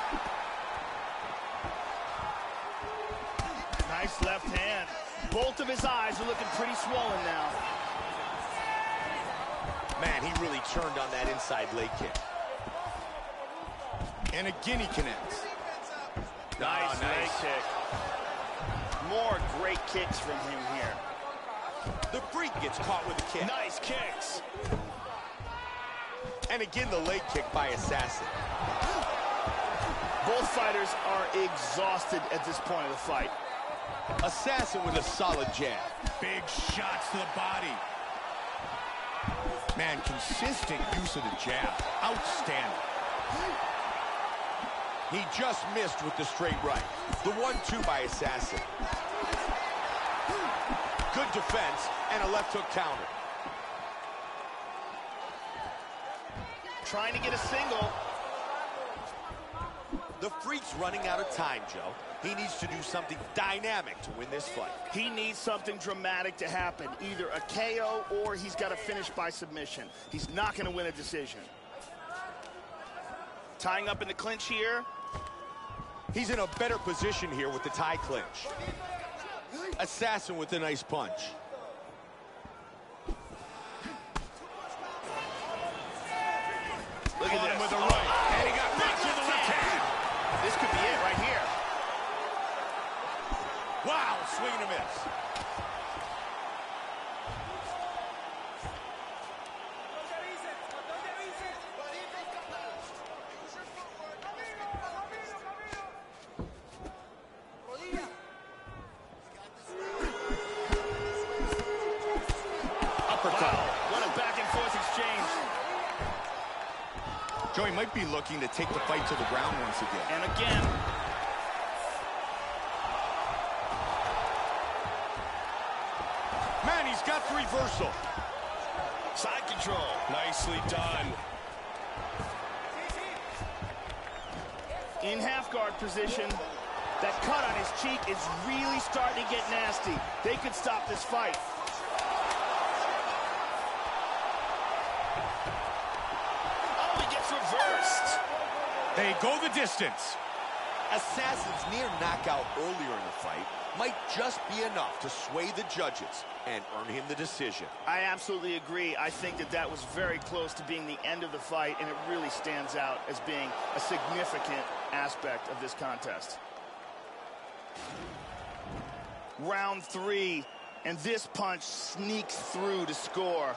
Nice left hand. Both of his eyes are looking pretty swollen now. Man, he really turned on that inside leg kick. And again he connects. Nice leg kick. More great kicks from him here. The Freak gets caught with a kick. Nice kicks. And again, the leg kick by Assassin. Both fighters are exhausted at this point of the fight. Assassin with a solid jab. Big shots to the body. Man, consistent use of the jab. Outstanding. He just missed with the straight right. The 1-2 by Assassin. Good defense and a left hook counter. Trying to get a single. The Freak's running out of time, Joe. He needs to do something dynamic to win this fight. He needs something dramatic to happen. Either a KO or he's got to finish by submission. He's not going to win a decision. Tying up in the clinch here. He's in a better position here with the tie clinch. Assassin with a nice punch. Look at him this. with the right. And he got back to the left hand. This could be it right here. Wow, swing and a miss. Joey might be looking to take the fight to the ground once again. And again. Man, he's got the reversal. Side control. Nicely done. In half guard position. That cut on his cheek is really starting to get nasty. They could stop this fight. Reversed. They go the distance. Assassin's near knockout earlier in the fight might just be enough to sway the judges and earn him the decision. I absolutely agree. I think that was very close to being the end of the fight, and it really stands out as being a significant aspect of this contest. Round 3, and this punch sneaks through to score.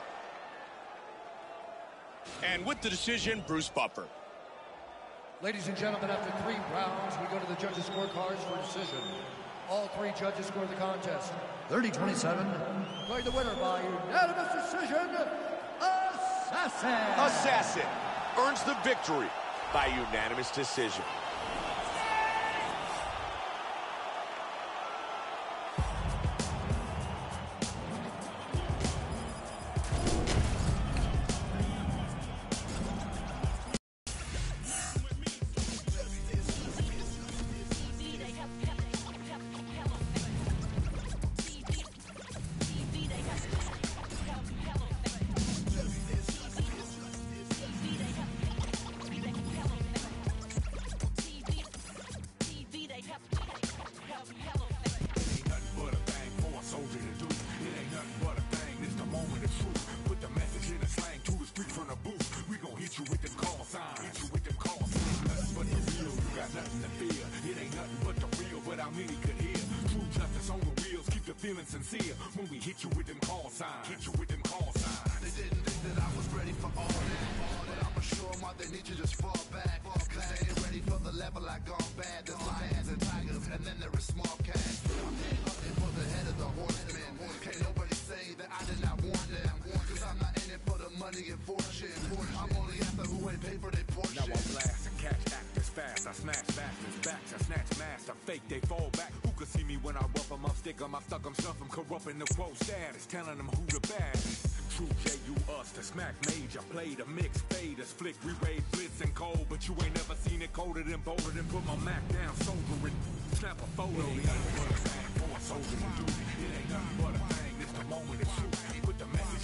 And with the decision, Bruce Buffer. Ladies and gentlemen, after 3 rounds, we go to the judges' scorecards for decision. All 3 judges scored the contest 30-27. Declared the winner by unanimous decision, Assassin. Assassin earns the victory by unanimous decision. Feeling sincere when we hit you with them call signs. Hit you with them call signs. They didn't think that I was ready for all that, but I'ma show them why they need to just fall back. Cause they ain't ready for the level I gone bad. There's lions and tigers, and then there is small cats. I'm hunting for the head of the horseman. Can't nobody say that I did not warn them. Cause I'm not in it for the money and fortune. I'm only after who ain't paid for their portion. Now I blast and catch actors fast. I smash bastards backs. I snatch master fake. They fall back. Who could see me when I rough them up, stick them, I stuck them, stuff them, corrupting the quote status, telling them who the baddest. True J, you us, the smack major, play the mix, fade, a flick, re-raid, blitz and cold, but you ain't never seen it colder than bolder than put my Mac down, soldiering, snap a photo. It ain't nothing but a thing for a soldier to do. It ain't nothing but a thing, it's the moment it's true. Put the message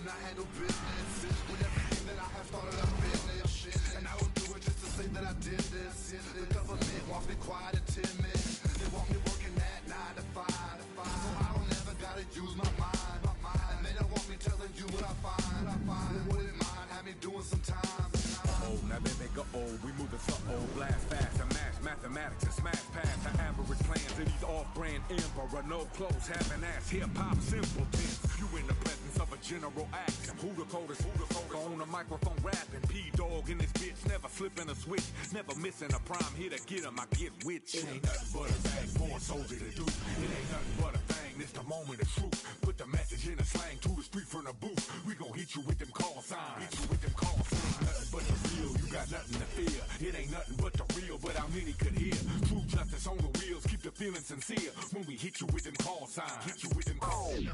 when I handle business. With everything that I have started a business. And I don't do it just to say that I did this. The government wants me quiet and timid. They want me working at 9 to 5. So I don't ever gotta use my mind. And they don't want me telling you what I find. They wouldn't mind have me doing some time. Oh, now there they go. We moving so old, blast fast and mash mathematics and smash past the average plans of these off-brand emperor. No clothes, having ass, hip-hop simpletons. You in the presence of a general act. Who the coldest, on the microphone rapping. P-Dog in this bitch, never flipping a switch, never missing a prime. Here to get him, I get with you. It ain't nothing but a bag for a soldier to do. It ain't nothing but a thing, this the moment of truth. Put the message in a slang to the street from the booth. We gon' hit you with them call signs. Hit you with them call signs. Nothing but the real, you got nothing to fear. It ain't nothing but the real, but how many could hear? True justice on the wheels, keep the feeling sincere. When we hit you with them call signs, hit you with them call signs.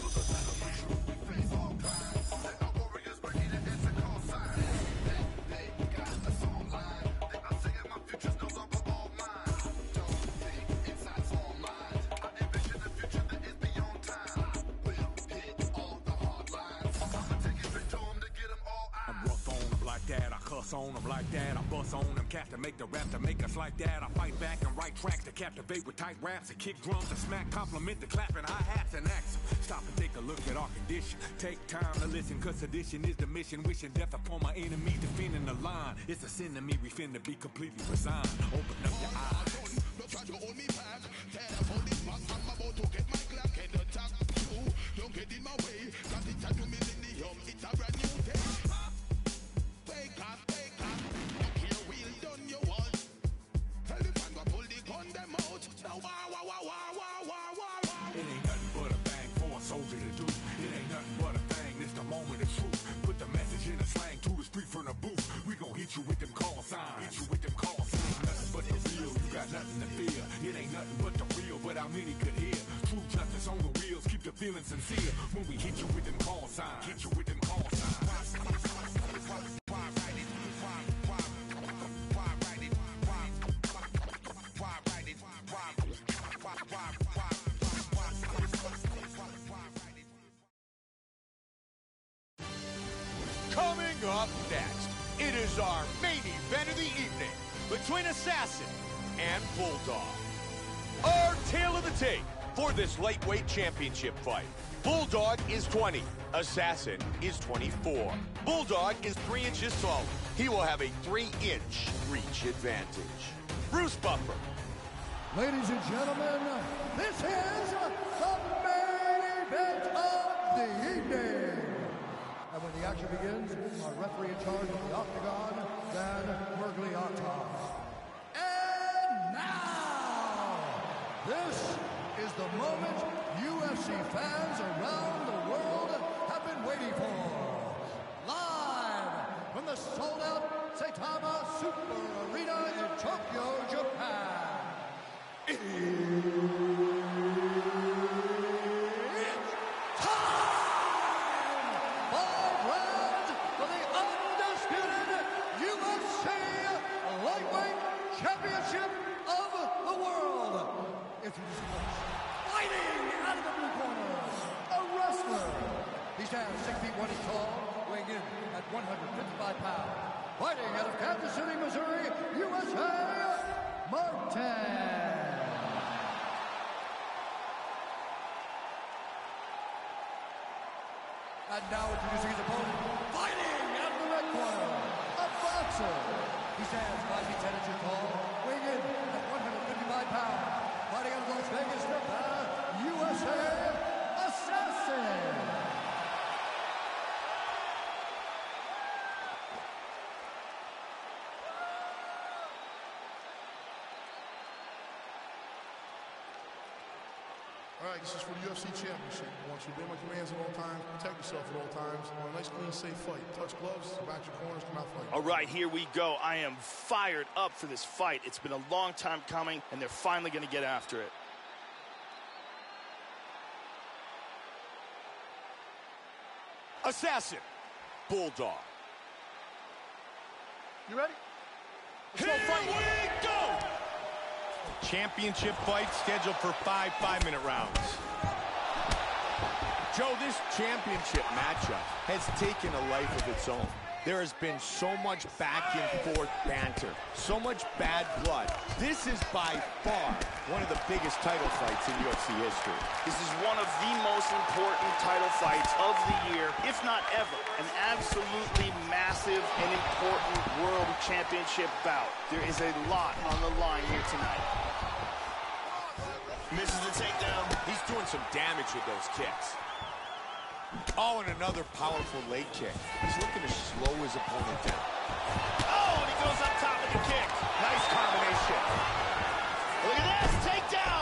On them like that, I bust on them, cats to make the rap to make us like that. I fight back and write tracks to captivate with tight raps and kick drums to smack, compliment the clapping hi-hats and axe. Stop and take a look at our condition. Take time to listen, cause sedition is the mission. Wishing death upon my enemies, defending the line. It's a sin to me, we finna be completely resigned. Open up your eyes. Don't try to hold me back. Telephone this back, I'm about to get my clock and attack you. Don't get in my way, cause it's a new millennium, it's a brand new day. Take off. It ain't nothing but a thing for a soldier to do. It ain't nothing but a thing, it's the moment of truth. Put the message in a slang to the street from the booth. We gon' hit you with them call signs. Hit you with them call signs. Nothing but the real, you got nothing to fear. It ain't nothing but the real, but how many could hear? True justice on the wheels, keep the feeling sincere. When we hit you with them call signs. Hit you with them call signs. Coming up next, it is our main event of the evening between Assassin and Bulldog. Our tale of the tape for this lightweight championship fight. Bulldog is 20. Assassin is 24. Bulldog is 3 inches taller. He will have a 3-inch reach advantage. Bruce Buffer. Ladies and gentlemen, this is the main event of the evening. And when the action begins, our referee in charge of the Octagon, Dan Miragliotta. And now, this is the moment UFC fans around the world have been waiting for. Live from the sold-out Saitama Super Arena in Tokyo, Japan. It's time! 5 rounds for the undisputed UFC Lightweight Championship of the World. Introducing us, fighting out of the blue corner, a wrestler. He stands 6 feet 1 inch tall, weighing in at 155 pounds. Fighting out of Kansas City, Missouri, USA, Martin. And now introducing his opponent, fighting out of the red corner, a boxer. He stands 5 feet 10 inches tall, weighing in at 155 pounds. Fighting out of Las Vegas, Nevada, USA, Assassin. All right, this is for the UFC Championship. I want you to obey my commands at all times, protect yourself at all times. I want a nice, clean, safe fight. Touch gloves, back your corners, come out fighting. All right, here we go. I am fired up for this fight. It's been a long time coming, and they're finally going to get after it. Assassin, Bulldog. You ready? Here we go! Championship fight scheduled for 5 5-minute rounds. Joe, this championship matchup has taken a life of its own. There has been so much back and forth banter, so much bad blood. This is by far one of the biggest title fights in UFC history. This is one of the most important title fights of the year, if not ever. An absolutely massive and important world championship bout. There is a lot on the line here tonight. Misses the takedown. He's doing some damage with those kicks. Oh, and another powerful leg kick. He's looking to slow his opponent down. Oh, and he goes up top of the kick. Nice combination. Look at this, takedown.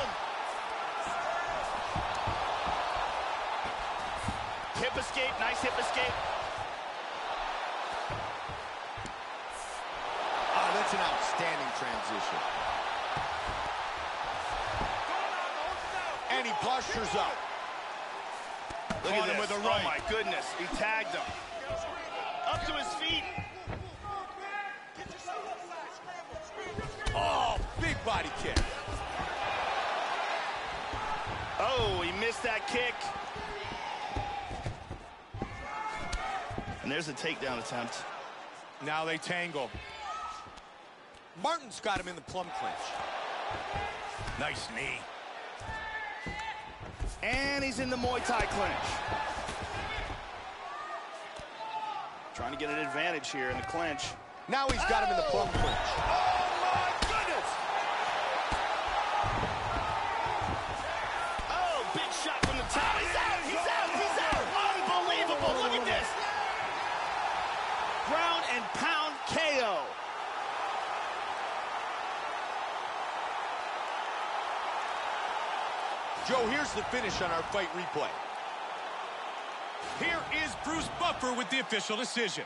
Hip escape, nice hip escape. Oh, that's an outstanding transition. And he postures up. Look at him with a right. Oh, my goodness. He tagged him. Up to his feet. Oh, big body kick. Oh, he missed that kick. And there's a takedown attempt. Now they tangle. Martin's got him in the plum clinch. Nice knee. And he's in the Muay Thai clinch. Trying to get an advantage here in the clinch. Now he's got him in the plum clinch. Oh, my goodness! Oh, big shot from the top. He's out, he's out, he's out! Unbelievable, look at this! Ground and pound KO. Joe, here's the finish on our fight replay. Here is Bruce Buffer with the official decision.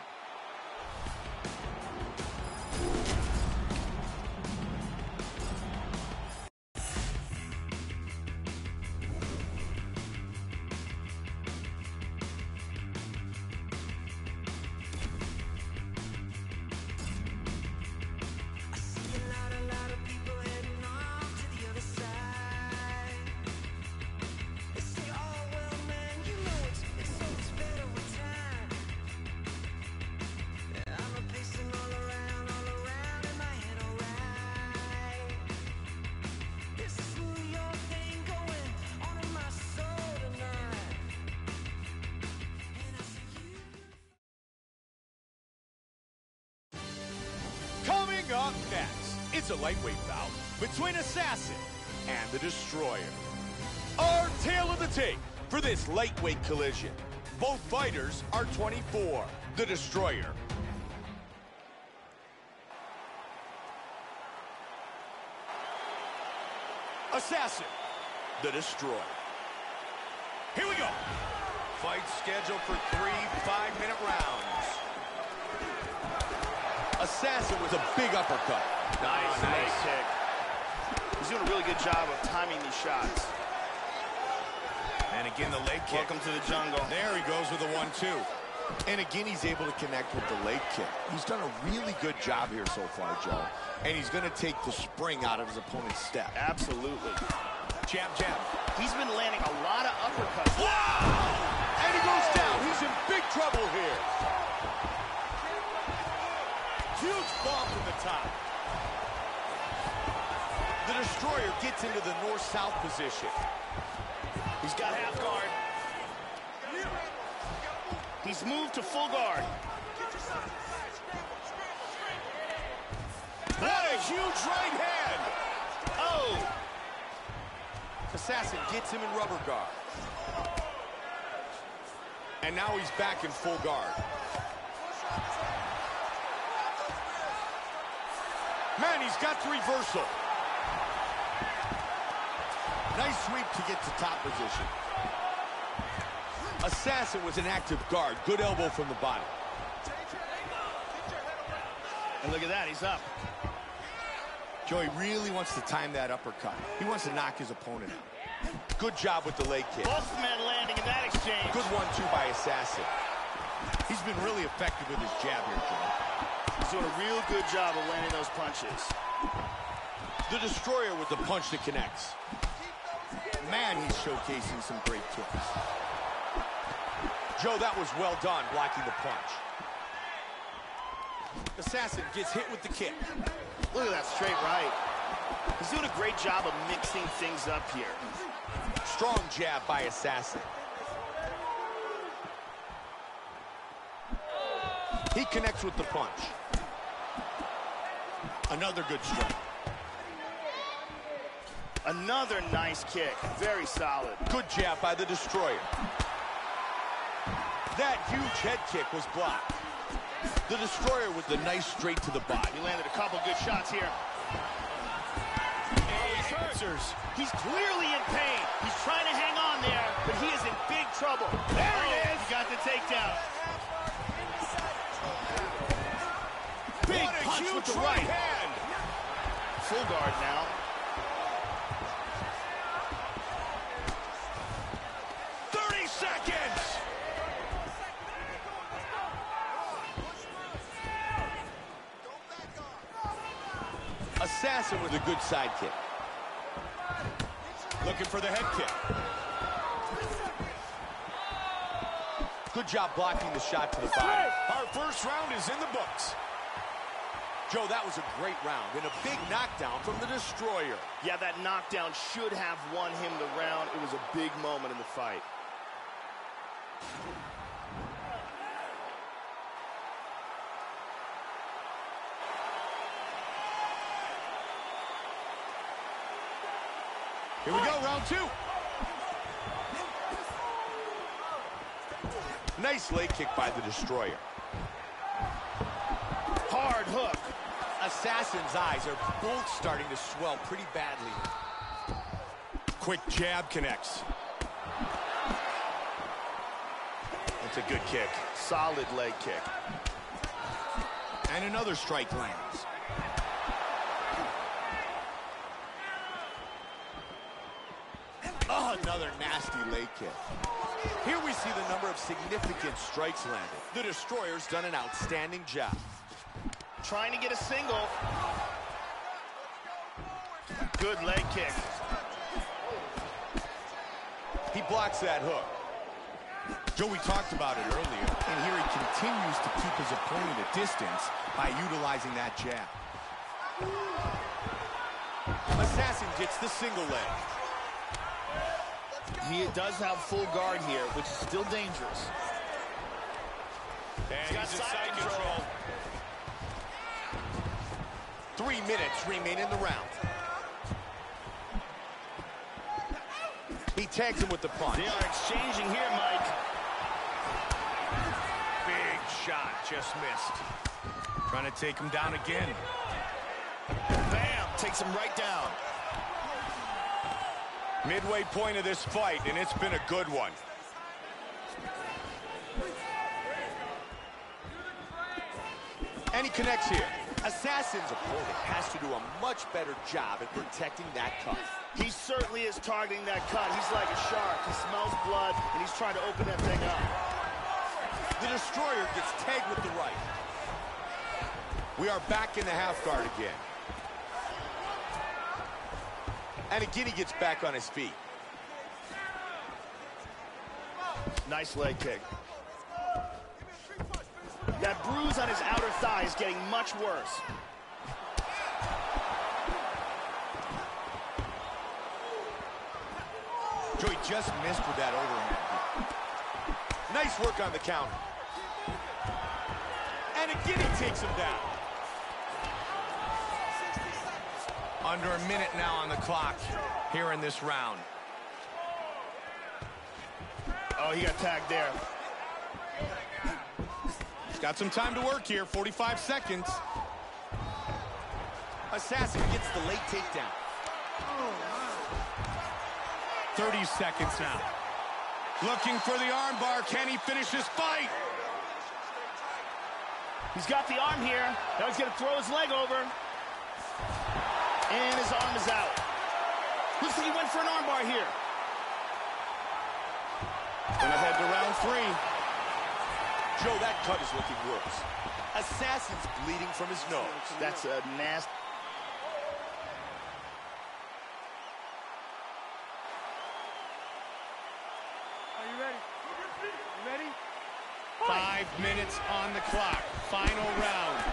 Up next, it's a lightweight bout between Assassin and the Destroyer. Our tale of the tape for this lightweight collision. Both fighters are 24. The Destroyer. Assassin. The Destroyer. Here we go. Fight scheduled for 3 5-minute rounds. Assassin with a big uppercut. Nice leg kick. He's doing a really good job of timing these shots. And again, the leg kick. Welcome to the jungle. There he goes with a 1-2. And again, he's able to connect with the leg kick. He's done a really good job here so far, Joe. And he's going to take the spring out of his opponent's step. Absolutely. Jab, jab. He's been landing a lot of uppercuts. Wow! And he goes down. He's in big trouble here. Huge ball from the top. The Destroyer gets into the north-south position. He's got half guard. He's moved to full guard. What a huge right hand! Oh! Assassin gets him in rubber guard. And now he's back in full guard. Man, he's got the reversal. Nice sweep to get to top position. Assassin was an active guard. Good elbow from the bottom. And look at that, he's up. Joey really wants to time that uppercut. He wants to knock his opponent out. Good job with the leg kick. Both men landing in that exchange. Good 1-2 by Assassin. He's been really effective with his jab here, Joey. He's doing a real good job of landing those punches. The Destroyer with the punch that connects. Man, he's showcasing some great kicks. Joe, that was well done, blocking the punch. Assassin gets hit with the kick. Look at that straight right. He's doing a great job of mixing things up here. Strong jab by Assassin. He connects with the punch. Another good strike. Another nice kick. Very solid. Good jab by the Destroyer. That huge head kick was blocked. The Destroyer with the nice straight to the body. He landed a couple good shots here. Answers. He's clearly in pain. He's trying to hang on there, but he is in big trouble. There it is. He got the takedown. Big punch with the right hand. Full guard now. Assassin with a good sidekick. Looking for the head kick. Good job blocking the shot to the body. Our first round is in the books. Joe, that was a great round and a big knockdown from the Destroyer. Yeah, that knockdown should have won him the round. It was a big moment in the fight. Here we go, round two. Nice leg kick by the Destroyer. Hard hook. Assassin's eyes are both starting to swell pretty badly. Quick jab connects. It's a good kick. Solid leg kick. And another strike lands. Oh, another nasty leg kick. Here we see the number of significant strikes landed. The Destroyer's done an outstanding job. Trying to get a single. Good leg kick. He blocks that hook. Joe, we talked about it earlier, and here he continues to keep his opponent at distance by utilizing that jab. Assassin gets the single leg. He does have full guard here, which is still dangerous. And he's got side control. 3 minutes remain in the round. He tags him with the punch. They are exchanging here, Mike. Big shot, just missed. Trying to take him down again. Bam, takes him right down. Midway point of this fight, and it's been a good one. And he connects here. Assassin's opponent has to do a much better job at protecting that cut. He certainly is targeting that cut. He's like a shark. He smells blood, and he's trying to open that thing up. The Destroyer gets tagged with the right. We are back in the half guard again. And again, he gets back on his feet. Nice leg kick. That bruise on his outer thigh is getting much worse. Joey just missed with that overhand. Nice work on the counter. And again, he takes him down. Under a minute now on the clock here in this round. Oh, he got tagged there. He's got some time to work here, 45 seconds. Assassin gets the late takedown. 30 seconds now. Looking for the armbar. Can he finish this fight? He's got the arm here. Now he's going to throw his leg over. And his arm is out. Looks like he went for an armbar here. Gonna head to round 3. Joe, that cut is looking worse. Assassin's bleeding from his nose. That's a nasty. Are you ready? You ready? 5 minutes on the clock. Final round.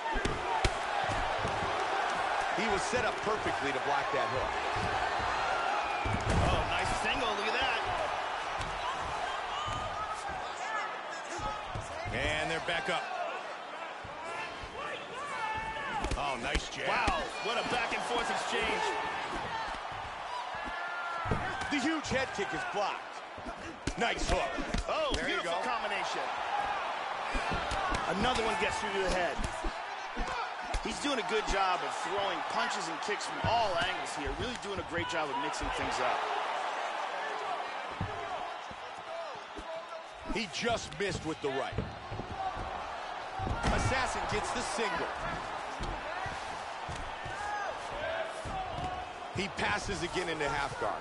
He was set up perfectly to block that hook. Oh, nice single. Look at that. And they're back up. Oh, nice jab. Wow, what a back-and-forth exchange. The huge head kick is blocked. Nice hook. Oh, there beautiful you go. combination. Another one gets through to the head. He's doing a good job of throwing punches and kicks from all angles here. Really doing a great job of mixing things up. He just missed with the right. Assassin gets the single. He passes again into half guard.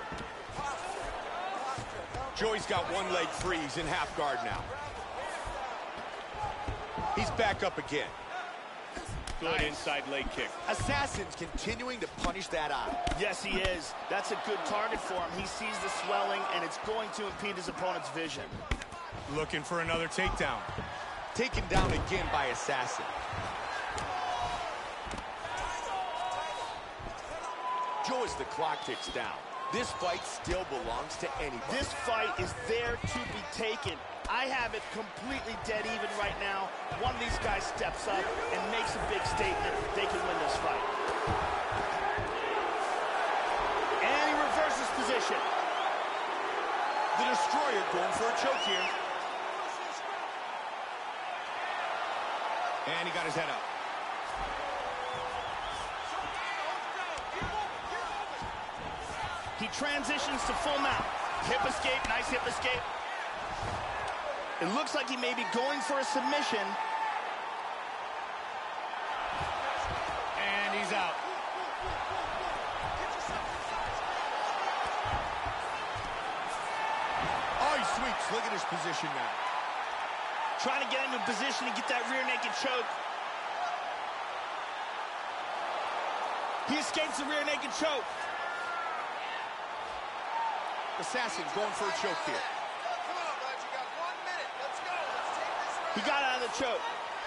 Joey's got one leg free. He's in half guard now. He's back up again. Good inside leg kick. Assassin's continuing to punish that eye. Yes, he is. That's a good target for him. He sees the swelling, and it's going to impede his opponent's vision. Looking for another takedown. Taken down again by Assassin. Joe, as the clock ticks down, this fight still belongs to anybody. This fight is there to be taken. I have it completely dead even right now. One of these guys steps up and makes a big statement. They can win this fight. And he reverses position. The Destroyer going for a choke here. And he got his head up. He transitions to full mount. Hip escape, nice hip escape. It looks like he may be going for a submission. And he's out. Oh, he sweeps. Look at his position now. Trying to get into position to get that rear naked choke. He escapes the rear naked choke. Assassin's going for a choke here. Come on, bud. You got 1 minute. Let's go. Let's take this round. He got out of the choke.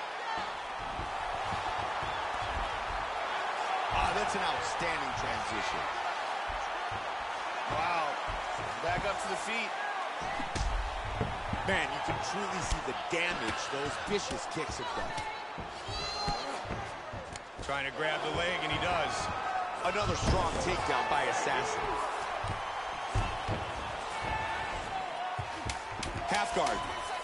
That's an outstanding transition. Wow. Back up to the feet. Man, you can truly see the damage those vicious kicks have done. Trying to grab the leg, and he does. Another strong takedown by Assassin. Half guard.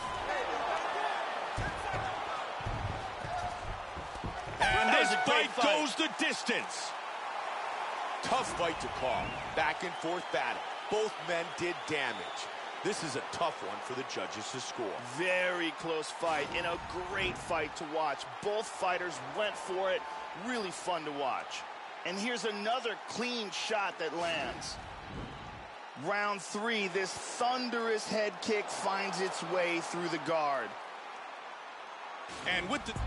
And this fight goes the distance. Tough fight to call. Back and forth battle. Both men did damage. This is a tough one for the judges to score. Very close fight and a great fight to watch. Both fighters went for it. Really fun to watch. And here's another clean shot that lands. Round 3, this thunderous head kick finds its way through the guard. And with the...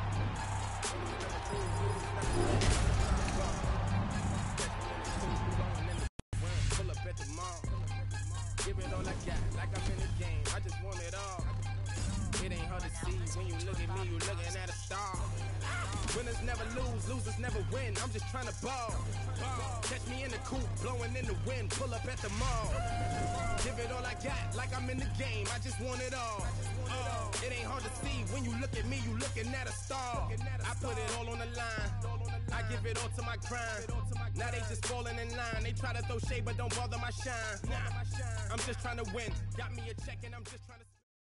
Pull up at the mall. Give it all I got, like I'm in the game. I just want it all. It ain't hard to see. When you look at me, you looking at a star. Winners never lose, losers never win. I'm just trying to ball. Catch me in the coupe, blowing in the wind. Pull up at the mall. Give it all I got, like I'm in the game. I just want it all. It ain't hard to see. When you look at me, you looking at a star. I put it all on the line. I give it all to my grind. Now they just falling in line. They try to throw shade, but don't bother my shine. Nah, I'm just trying to win. Got me a check and I'm just trying to...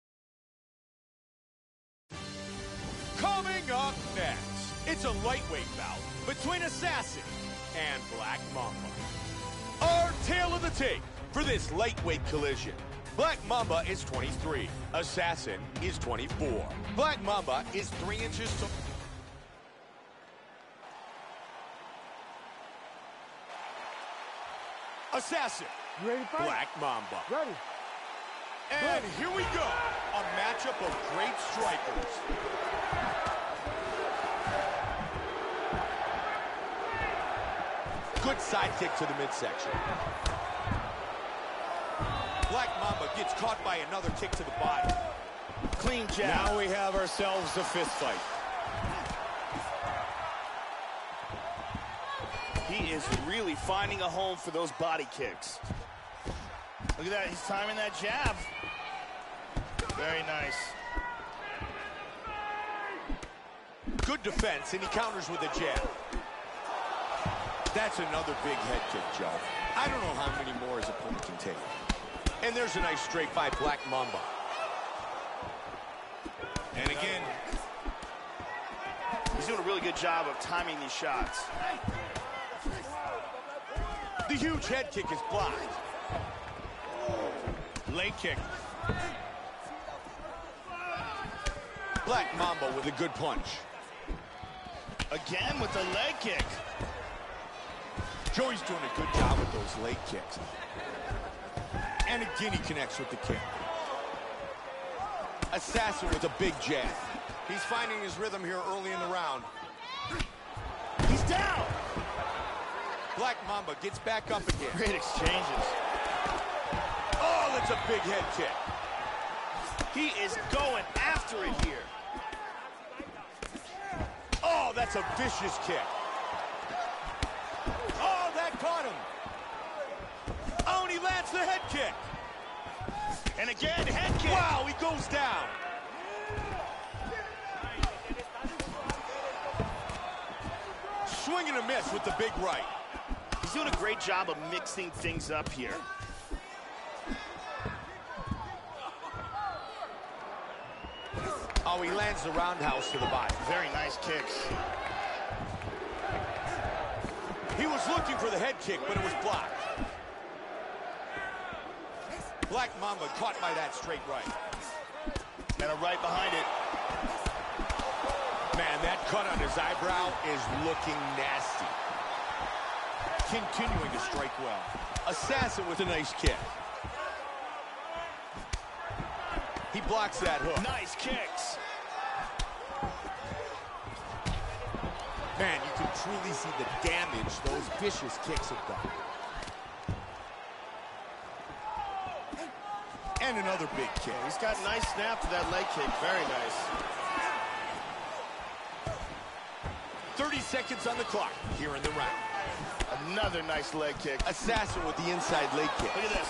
Coming up next, it's a lightweight bout between Assassin and Black Mamba. Our tale of the tape for this lightweight collision. Black Mamba is 23. Assassin is 24. Black Mamba is 3 inches tall. Assassin. You ready to fight? Black Mamba. Ready. And here we go. A matchup of great strikers. Good side kick to the midsection. Black Mamba gets caught by another kick to the body. Clean jab. Now we have ourselves a fist fight. He is really finding a home for those body kicks. Look at that, he's timing that jab. Very nice. Good defense, and he counters with a jab. That's another big head kick, Joe. I don't know how many more his opponent can take. And there's a nice straight by Black Mamba. And again, he's doing a really good job of timing these shots. The huge head kick is blocked. Leg kick. Black Mamba with a good punch. Again with the leg kick. Joey's doing a good job with those leg kicks. And again, he connects with the kick. Assassin with a big jab. He's finding his rhythm here early in the round. He's down. Black Mamba gets back up again. Great exchanges. Oh, that's a big head kick. He is going after it here. Oh, that's a vicious kick. Oh, that caught him. Oh, and he lands the head kick. And again, head kick. Wow, he goes down. Swing and a miss with the big right. He's doing a great job of mixing things up here. Oh, he lands the roundhouse to the body. Very nice kicks. He was looking for the head kick, but it was blocked. Black Mamba caught by that straight right. And a right behind it. Man, that cut on his eyebrow is looking nasty. Continuing to strike well. Assassin with a nice kick. He blocks that hook. Nice kicks. Man, you can truly see the damage those vicious kicks have done. And another big kick. He's got a nice snap to that leg kick. Very nice. 30 seconds on the clock here in the round. Another nice leg kick. Assassin with the inside leg kick. Look at this.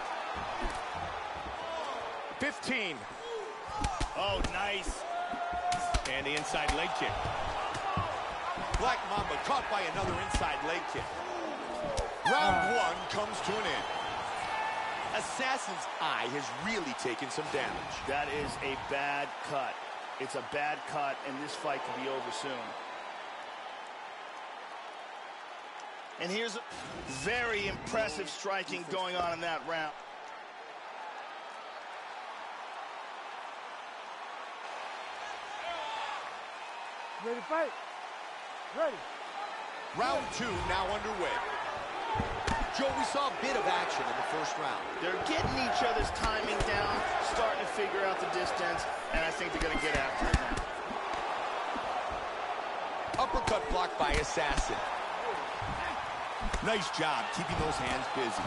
15. Oh, nice. And the inside leg kick. Black Mamba caught by another inside leg kick. Round one comes to an end. Assassin's eye has really taken some damage. That is a bad cut. It's a bad cut, and this fight could be over soon. And here's very impressive striking going on in that round. Ready to fight? Ready. Round two now underway. Joe, we saw a bit of action in the first round. They're getting each other's timing down, starting to figure out the distance, and I think they're going to get after it now. Uppercut blocked by Assassin. Nice job keeping those hands busy.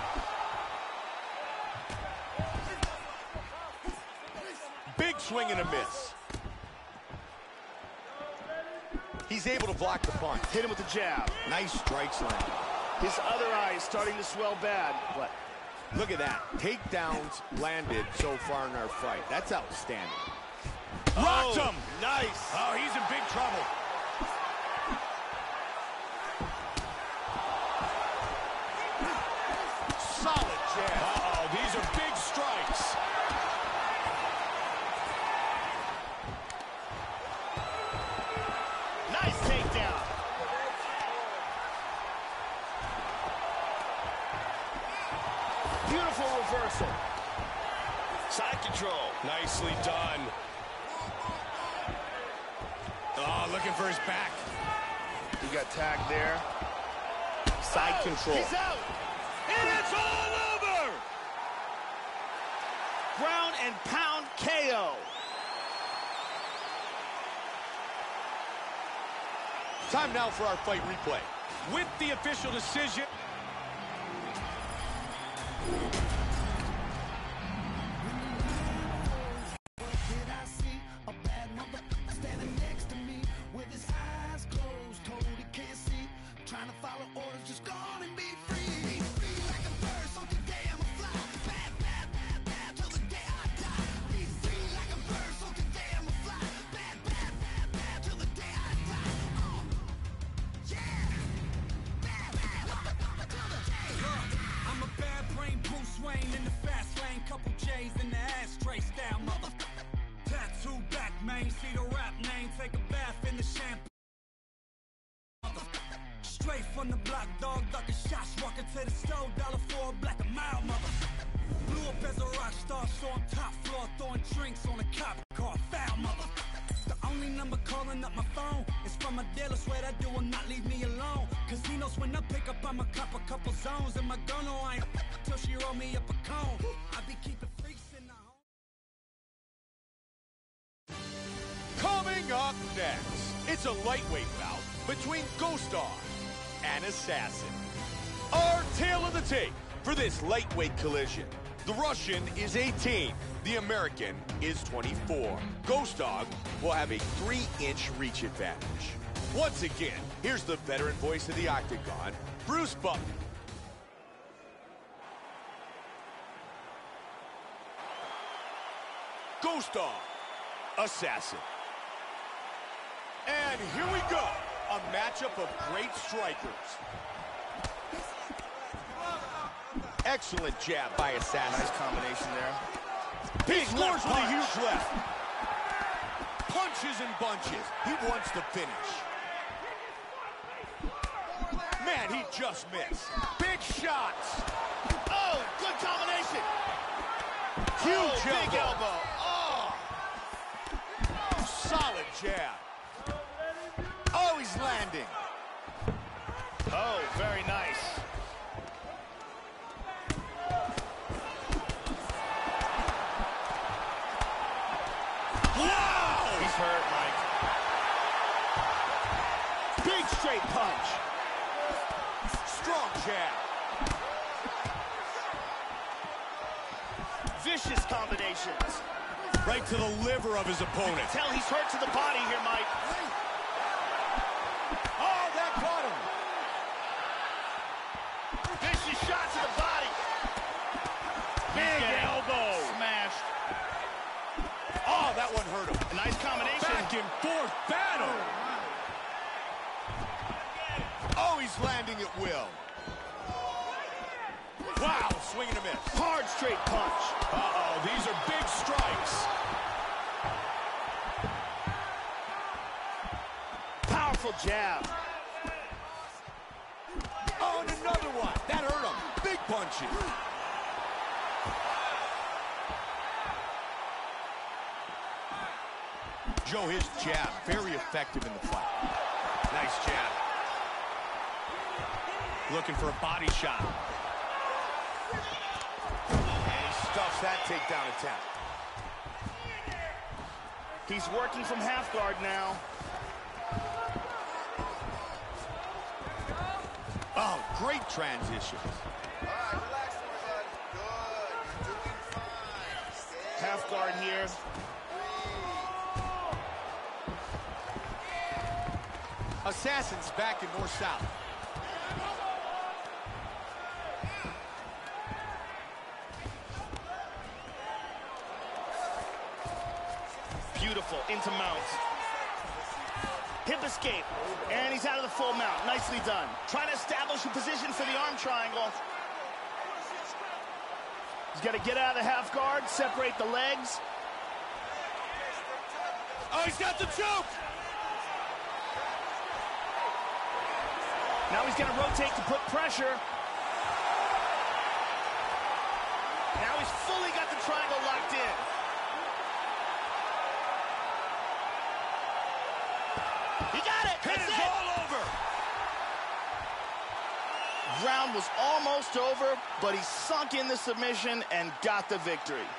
Big swing and a miss. He's able to block the punch. Hit him with the jab. Nice strikes landed. His other eye is starting to swell bad. What? Look at that. Takedowns landed so far in our fight. That's outstanding. Rocked him. Nice. Oh, he's in big trouble. Solid jab. Uh-oh, these are big strikes. Nice takedown. Beautiful reversal. Side control. Nicely done. Oh, looking for his back. He got tagged there. Side control. He's out. And it's all over. Ground and pound KO. Time now for our fight replay. With the official decision. What did I see? trying to follow orders, just go on and be free. Be free like a bird, so today I'ma fly. Bad, bad, bad, bad, till the day I die. Be free like a bird, so today I'ma fly. Bad, bad, bad, bad, till the day I die. Yeah. Bad, bad, till the day I die. I'm a bad brain Bruce Wayne in the fast lane, couple J's in the ashtray style, motherfucker. Tattoo back, man, see the rap name, take a bath in the shampoo. Straight from the block, dog, ducking shots, walking to the stove, $1 for a black a mile, motherfucker. Blew up as a rock star, so I'm top floor, throwing drinks on a cop car, foul, motherfucker. The only number calling up my phone is from a dealer, swear that dude will not leave me alone. Cause he knows when I pick up, I'ma cop a couple zones, and my girl know I ain't till she roll me up a cone. I be keeping freaks in the home. Coming up next, it's a lightweight bout between Ghost Dog and Assassin. Our tale of the tape for this lightweight collision. The Russian is 18, the American is 24. Ghost Dog will have a 3-inch reach advantage. Once again, here's the veteran voice of the Octagon, Bruce Buffer. Ghost Dog, Assassin. And here we go, a matchup of great strikers. Excellent jab by Assassin. Nice combination there. He scores with a huge left. Punches and bunches. He wants to finish. Man, he just missed. Big shots. Oh, good combination. Huge big elbow. Oh. Solid jab. Oh, he's landing. Oh, very nice. Wow! He's hurt, Mike. Big straight punch. Strong jab. Vicious combinations. Right to the liver of his opponent. Tell he's hurt to the body here, Mike. Oh, that caught him. Vicious shot to the body. Big elbow. Smashed. Oh, that one hurt him. A nice combination. Back and forth battle. Oh, he's landing at will. Wow, swing and a miss. Hard straight punch. Uh-oh, these are big strikes. Powerful jab. Oh, and another one. That hurt him. Big punches. Joe, his jab, very effective in the fight. Nice jab. Looking for a body shot. And he stuffs that takedown attempt. He's working from half guard now. Oh, great transitions. All right, relax, Tarzan. Good. You're doing fine. Half guard here. Assassin's back in north-south. Beautiful, into mount. Hip escape, and he's out of the full mount. Nicely done. Trying to establish a position for the arm triangle. He's got to get out of the half guard, separate the legs. Oh, he's got the choke! Now he's going to rotate to put pressure. Now he's fully got the triangle locked in. He got it! It is all over! Round was almost over, but he sunk in the submission and got the victory.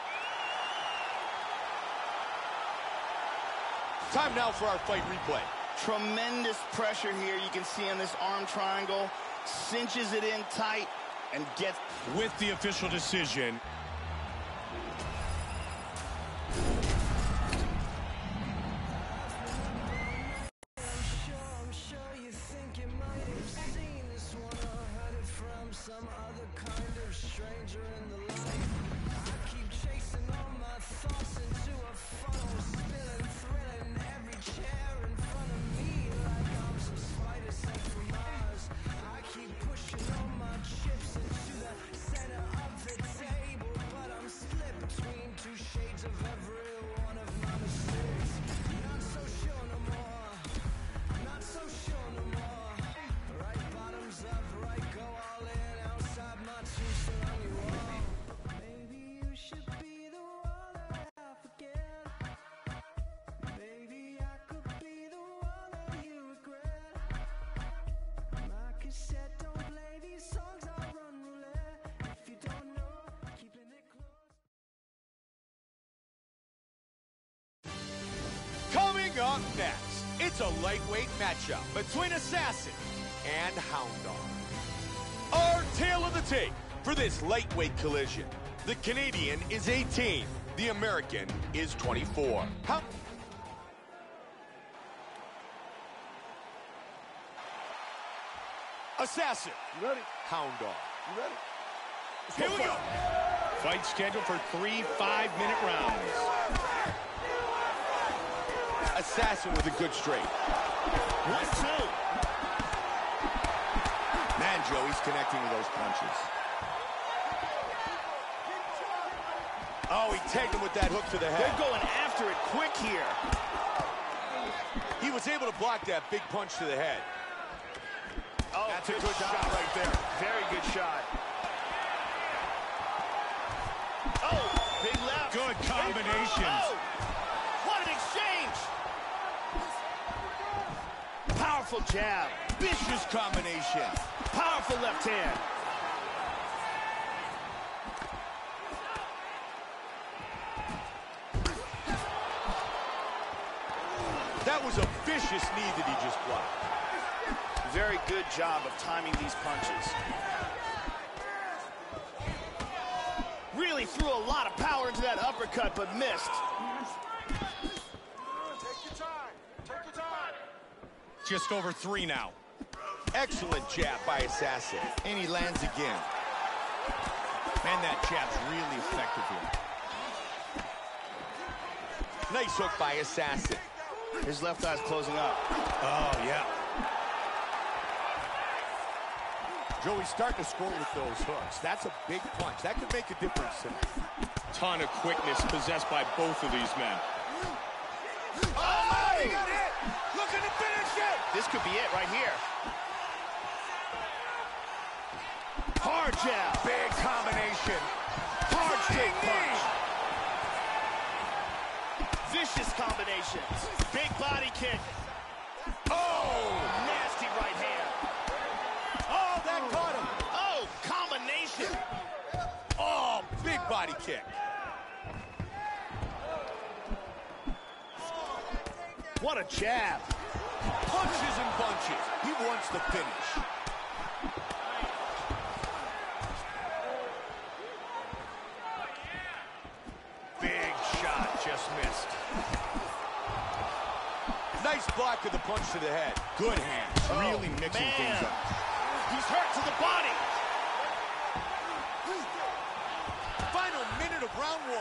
Time now for our fight replay. Tremendous pressure here. You can see on this arm triangle. Cinches it in tight and gets... With the official decision. I'm sure you think you might have seen Up next, it's a lightweight matchup between Assassin and Hound Dog. Our tale of the tape for this lightweight collision. The Canadian is 18. The American is 24. Assassin. You ready? Hound Dog. You ready? Here we go. Fight scheduled for 3 5-minute rounds. Assassin with a good straight. 1-2. Man, Joe, he's connecting with those punches. Oh, he tagged him with that hook to the head. They're going after it quick here. He was able to block that big punch to the head. Oh, that's a good shot right there. Very good shot. Oh, big left. Good combinations. Oh, what an exchange. Powerful jab. Vicious combination. Powerful left hand. That was a vicious knee that he just blocked. Very good job of timing these punches. Really threw a lot of power into that uppercut, but missed. Take your time. Take your time. Just over 3 now. Excellent jab by Assassin. And he lands again. Man, that jab's really effective here. Nice hook by Assassin. His left eye's closing up. Oh, yeah. Joey, starting to score with those hooks. That's a big punch. That could make a difference tonight. Ton of quickness possessed by both of these men. Oh, he got hit! Looking to finish it! This could be it right here. Hard jab. Big combination. Hard straight punch. Vicious combinations. Big body kick. Oh! Nasty right hand. Oh, that caught him. Oh, combination. Oh, big body kick. What a jab. Punches and bunches. He wants the finish. Big shot, just missed. Nice block of the punch to the head. Good hands, really mixing things up. He's hurt to the body. Final minute of round 1.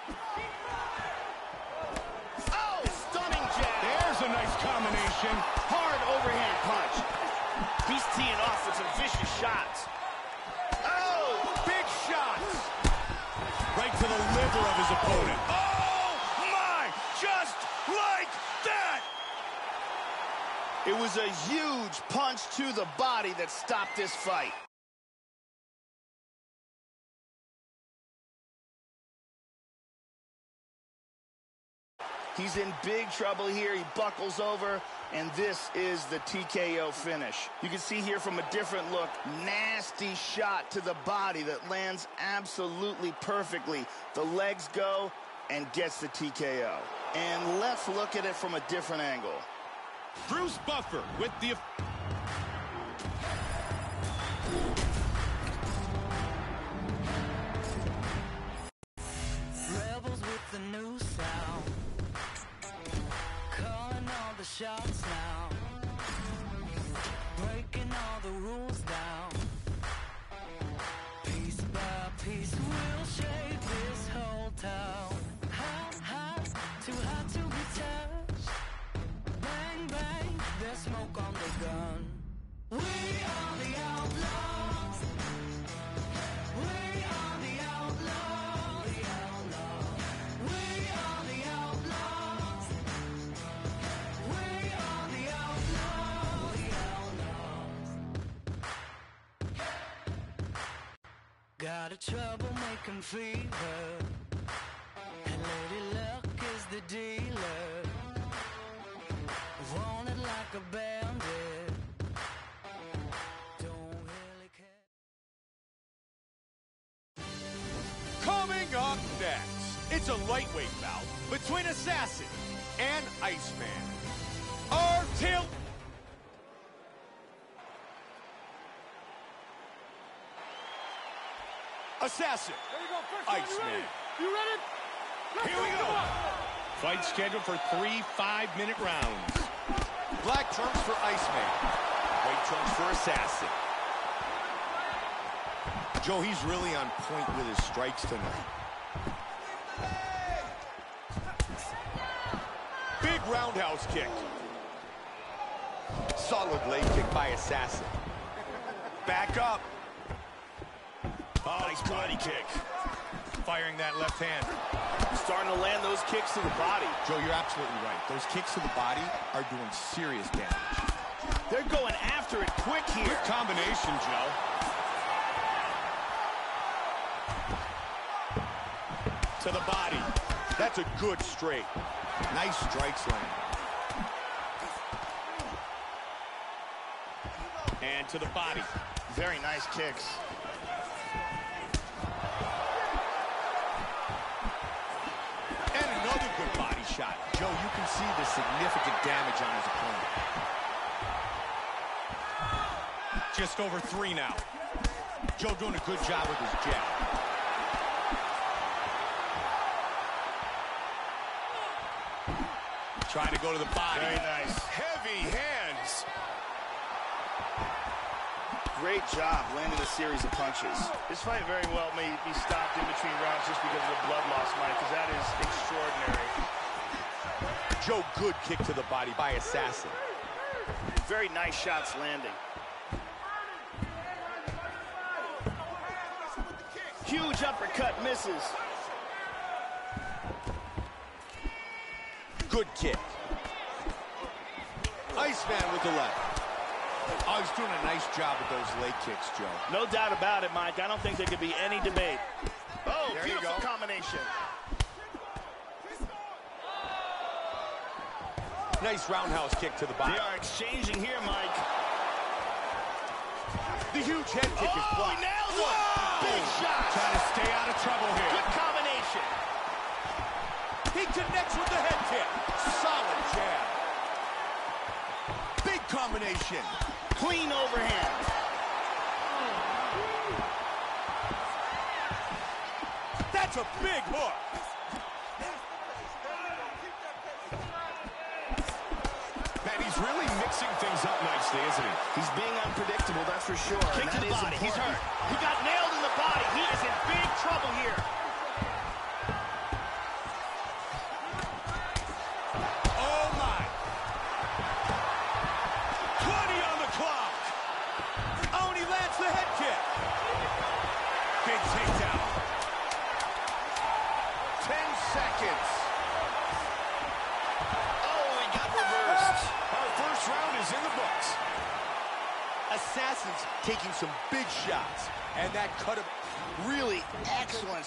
Oh, stunning jab. There's a nice combination. Hard overhand punch. He's teeing off with some vicious shots. Oh, big shots. Right to the liver of his opponent. Oh, my! Just like that! It was a huge punch to the body that stopped this fight. He's in big trouble here. He buckles over, and this is the TKO finish. You can see here from a different look, nasty shot to the body that lands absolutely perfectly. The legs go and gets the TKO. And let's look at it from a different angle. Bruce Buffer with the... Rebels with the new sound, calling all the shots now, breaking all the rules down. Piece by piece we'll shake this whole town. Hot, hot, too hot to be touched. Bang, bang, there's smoke on the gun. We are the outlaws. We are the outlaws. The outlaws. We are the outlaws. We are the outlaws. The outlaws. Got a troublemaking fever, and Lady Luck is the dealer. Wanted like a bandit. Don't really care. Coming up next, it's a lightweight bout between Assassin and Iceman. Assassin. There you go. First round, you Iceman. ready? You ready? Let's Here go. we go. Come on. Fight scheduled for 3 5-minute rounds. Black trunks for Iceman. White trunks for Assassin. Joe, he's really on point with his strikes tonight. Big roundhouse kick. Solid leg kick by Assassin. Back up. Oh, nice body kick. Firing that left hand. Starting to land those kicks to the body. Joe, you're absolutely right. Those kicks to the body are doing serious damage. They're going after it quick here. Good combination, Joe. To the body. That's a good straight. Nice strikes landing. And to the body. Very nice kicks. And another good body shot. Joe, you can see the significant damage on his opponent. Just over 3 now. Joe doing a good job with his jab. Trying to go to the body. Very nice. Heavy hands. Great job landing a series of punches. This fight very well may be stopped in between rounds just because of the blood loss, Mike, because that is extraordinary. Joe, good kick to the body by Assassin. Very nice shots landing. Huge uppercut misses. Good kick. Iceman with the left. Oh, he's doing a nice job with those leg kicks, Joe. No doubt about it, Mike. I don't think there could be any debate. Oh, There you beautiful go. combination. Nice roundhouse kick to the body. They are exchanging here, Mike. The huge head kick is blocked. He nails one. Big shot. Trying to stay out of trouble here. Good combination. He connects with the head kick. Solid jab. Big combination. Clean overhand. That's a big hook. Man, he's really mixing things up nicely, isn't he? He's being unpredictable, that's for sure. Kick to the body. He's hurt. He got nailed in the body. He is in big trouble here. Oh, my. 20 on the clock. Oh, and he lands the head kick. Big takedown. 10 seconds. Oh, he got reversed. Our first round is in the books. Assassin's taking some big shots, and that cut him. Really excellent.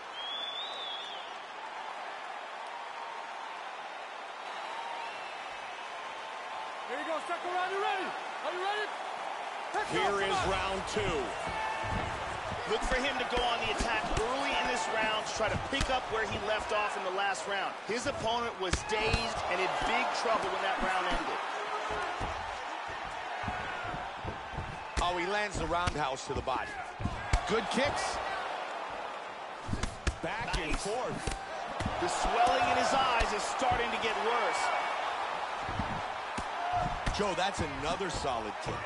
Here you go. Second round. You ready? Are you ready? Let's go. Here Come is on. round 2. Look for him to go on the attack early in this round to try to pick up where he left off in the last round. His opponent was dazed and in big trouble when that round ended. Oh, he lands the roundhouse to the body. Good kicks. Back and forth. The swelling in his eyes is starting to get worse. Joe, that's another solid kick.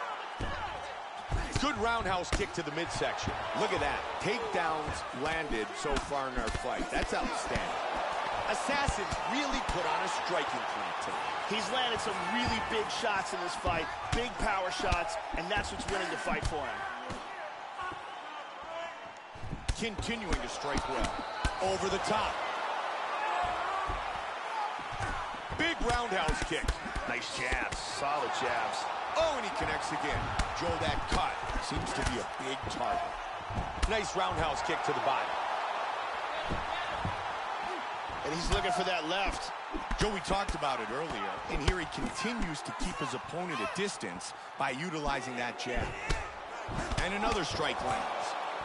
Good roundhouse kick to the midsection. Look at that. Takedowns landed so far in our fight. That's outstanding. Assassin's really put on a striking clinic tonight. He's landed some really big shots in this fight, big power shots, and that's what's winning the fight for him. Continuing to strike well. Over the top. Big roundhouse kick. Nice jabs, solid jabs. Oh, and he connects again. Joe, that cut seems to be a big target. Nice roundhouse kick to the body. And he's looking for that left. Joe, we talked about it earlier, and here he continues to keep his opponent at distance by utilizing that jab. And another strike lands.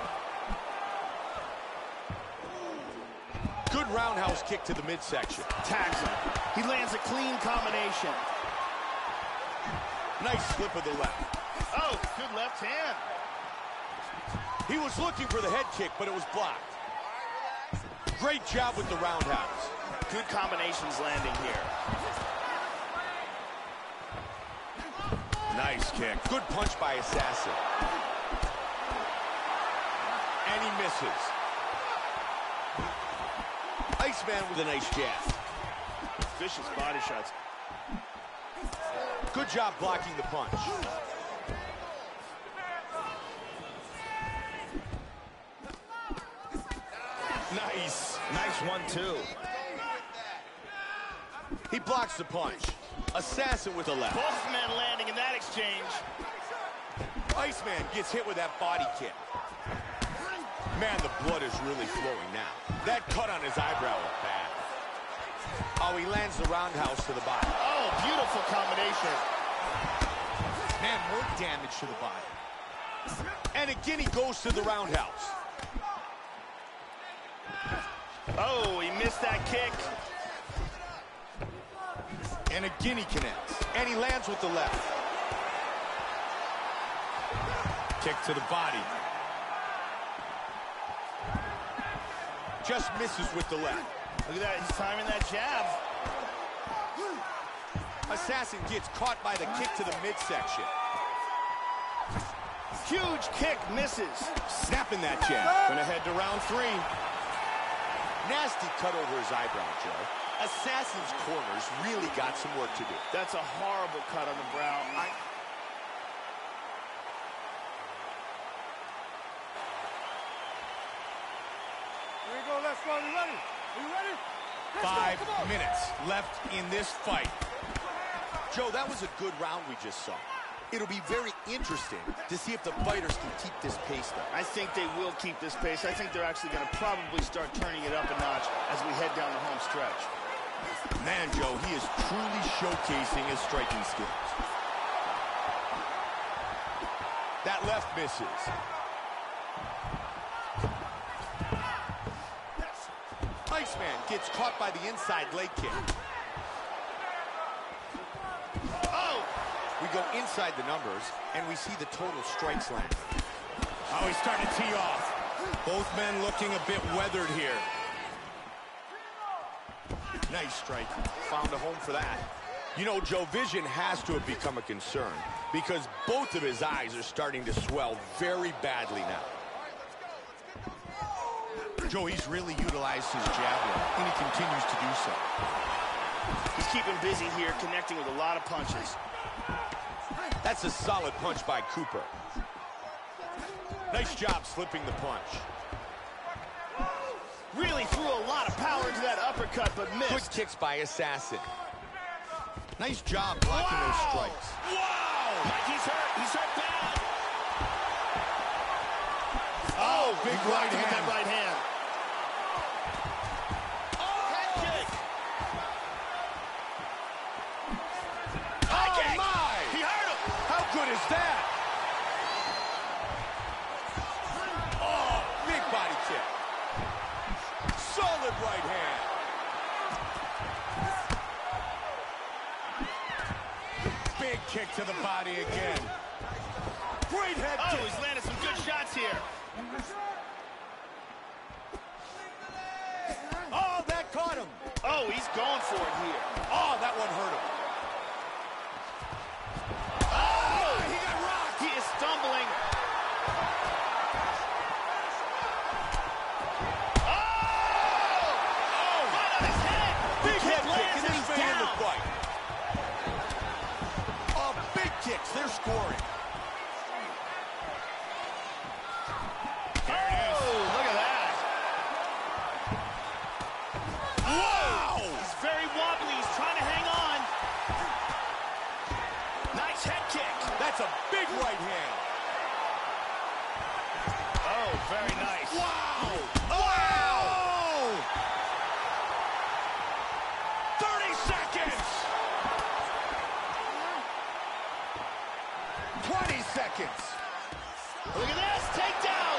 Good roundhouse kick to the midsection. Tags him. He lands a clean combination. Nice flip of the left. Oh, good left hand. He was looking for the head kick, but it was blocked. Great job with the roundhouse. Good combinations landing here. Nice kick. Good punch by Assassin. And he misses. Iceman with a nice jab. Vicious body shots. Good job blocking the punch. Nice. Nice 1-2. He blocks the punch. Assassin with a left. Both men landing in that exchange. Iceman gets hit with that body kick. Man, the blood is really flowing now. That cut on his eyebrow was bad. Oh, he lands the roundhouse to the body. Oh, beautiful combination. Man, more damage to the body. And again, he goes to the roundhouse. Oh, he missed that kick. And again, he connects. And he lands with the left. Kick to the body. Just misses with the left. Look at that, he's timing that jab. Assassin gets caught by the kick to the midsection. Huge kick, misses. Snapping that jab. Gonna head to round 3. Nasty cut over his eyebrow, Joe. Assassin's corners really got some work to do. That's a horrible cut on the brow. Here we go, let's go. Are you ready? Are you ready? 5 minutes left in this fight. Joe, that was a good round we just saw. It'll be very interesting to see if the fighters can keep this pace, though. I think they will keep this pace. I think they're actually going to probably start turning it up a notch as we head down the home stretch. Man, Joe, he is truly showcasing his striking skills. That left misses. Iceman gets caught by the inside leg kick. Oh! We go inside the numbers, and we see the total strikes land. Oh, he's starting to tee off. Both men looking a bit weathered here. Nice strike. Found a home for that. You know, Joe, vision has to have become a concern because both of his eyes are starting to swell very badly now. Joe, he's really utilized his javelin, and he continues to do so. He's keeping busy here, connecting with a lot of punches. That's a solid punch by Cooper. Nice job slipping the punch. Really threw a lot of power into that uppercut, but missed. Good kicks by Assassin. Nice job blocking those strikes. Wow! Mikey's hurt. He's hurt bad. Oh, big right hand. That right hand. Head kick. Oh, my! He hurt him. How good is that? Oh, big body kick. Solid right hand. Big kick to the body again. Great head kick. Oh, he's landed some good shots here. Oh, that caught him. Oh, he's going for it here. Oh, that one hurt him. Oh, he got rocked. He is stumbling. Oh, right on his head. Big head kick, lands and and he's he's in the down. fight. Oh, big kicks. They're scoring. Look at that. Wow! He's very wobbly. He's trying to hang on. Nice head kick. That's a big right hand. Oh, very nice. Wow! Wow! 30 seconds! 20 seconds! Look at this. Takedown.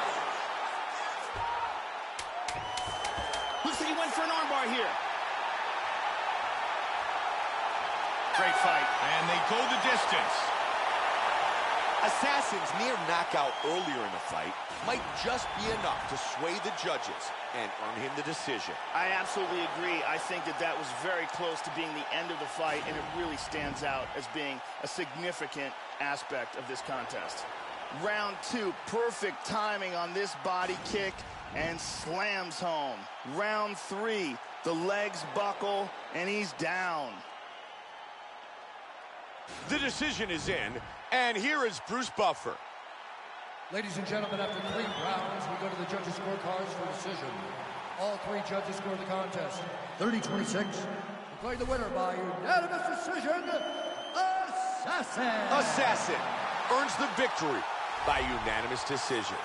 Looks like he went for an armbar here. Great fight. And they go the distance. Assassin's near knockout earlier in the fight might just be enough to sway the judges and earn him the decision. I absolutely agree. I think that was very close to being the end of the fight, and it really stands out as being a significant aspect of this contest. Round 2, perfect timing on this body kick, and slams home. Round 3, the legs buckle, and he's down. The decision is in, and here is Bruce Buffer. Ladies and gentlemen, after 3 rounds, we go to the judges' scorecards for decision. All 3 judges scored the contest 30-26. Declaring the winner by unanimous decision, Assassin. Assassin earns the victory by unanimous decision.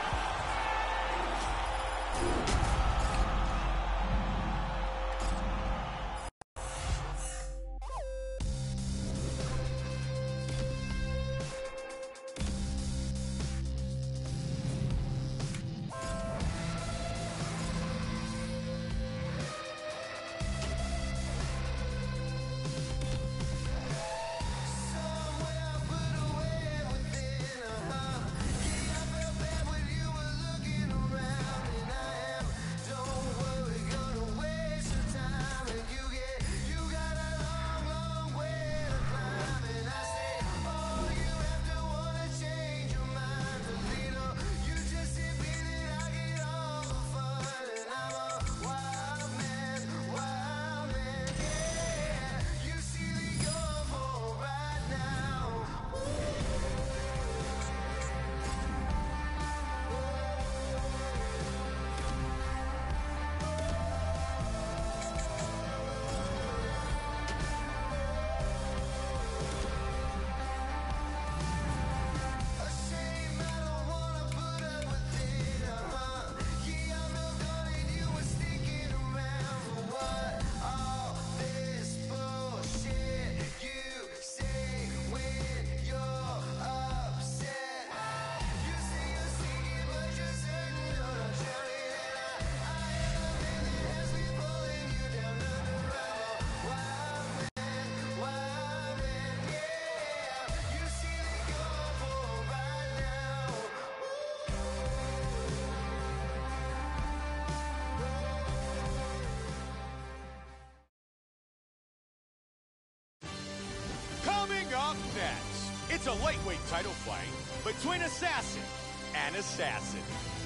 Up next, it's a lightweight title fight between Assassin and Assassin.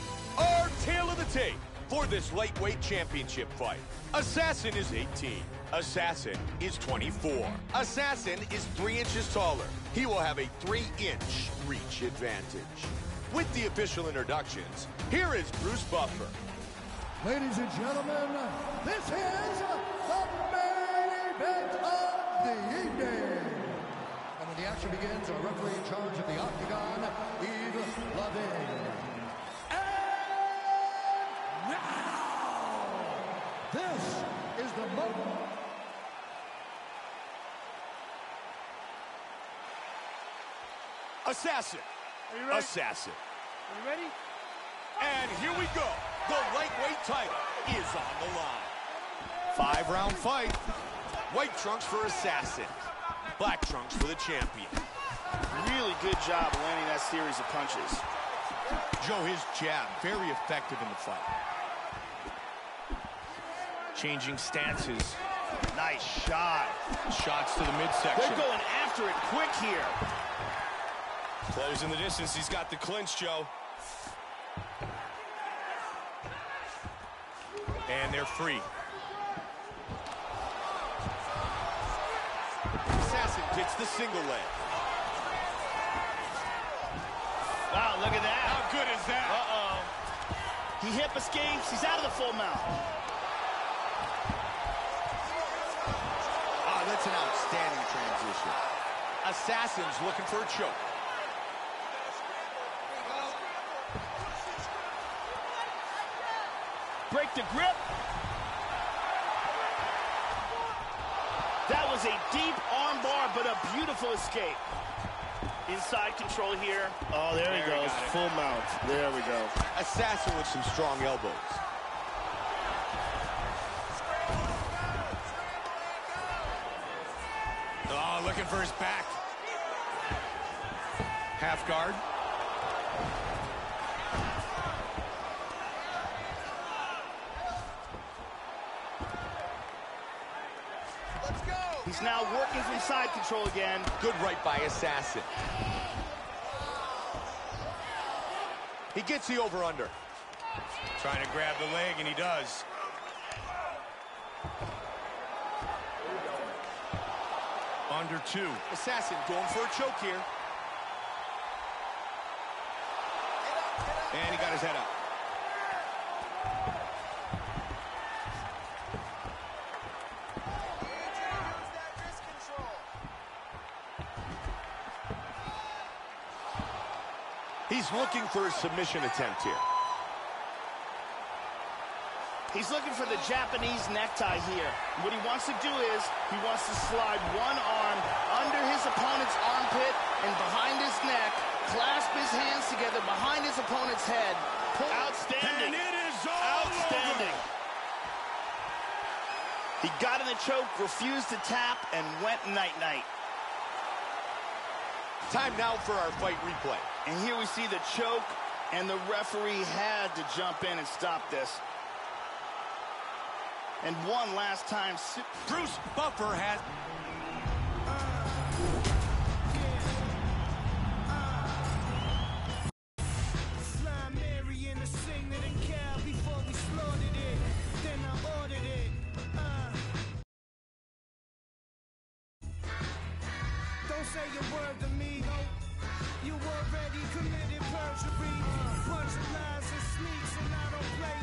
Our tale of the tape for this lightweight championship fight. Assassin is 18. Assassin is 24. Assassin is 3 inches taller. He will have a 3-inch reach advantage. With the official introductions, here is Bruce Buffer. Ladies and gentlemen, this is the main event of the evening. And when the action begins, our referee in charge of the Octagon, Yves Lavigne. And now, this is the moment. Assassin. Are you ready? Assassin. Are you ready? And here we go. The lightweight title is on the line. 5-round fight. White trunks for Assassin. Black trunks for the champion. Really good job of landing that series of punches. Joe, his jab, very effective in the fight. Changing stances. Nice shot. Shots to the midsection. They're going after it quick here. Closing the distance. He's got the clinch, Joe. And they're free. Assassin gets the single leg. Wow, look at that. How good is that? Uh-oh. He hip escapes. He's out of the full mount. Ah, that's an outstanding transition. Assassin's looking for a choke. Break the grip. That was a deep arm bar, but a beautiful escape. Inside control here. Oh, there he goes. Full mount. There we go. Assassin with some strong elbows. Oh, looking for his back. Half guard. Let's go. He's now working from side control again. Good right by Assassin. He gets the over-under. Trying to grab the leg, and he does. Under 2. Assassin going for a choke here. And he got his head up. He's looking for a submission attempt here. He's looking for the Japanese necktie here. What he wants to do is he wants to slide one arm under his opponent's armpit and behind his neck, clasp his hands together behind his opponent's head. Outstanding. And it is all outstanding. over. He got in the choke, refused to tap, and went night-night. Time now for our fight replay. And here we see the choke, and the referee had to jump in and stop this. And one last time, Bruce Buffer has... Slime Mary in the singlet and cow before we slaughtered it. Then I ordered it. Don't say a word to me. You already committed perjury. Bunch of lies and sneaks, and I don't play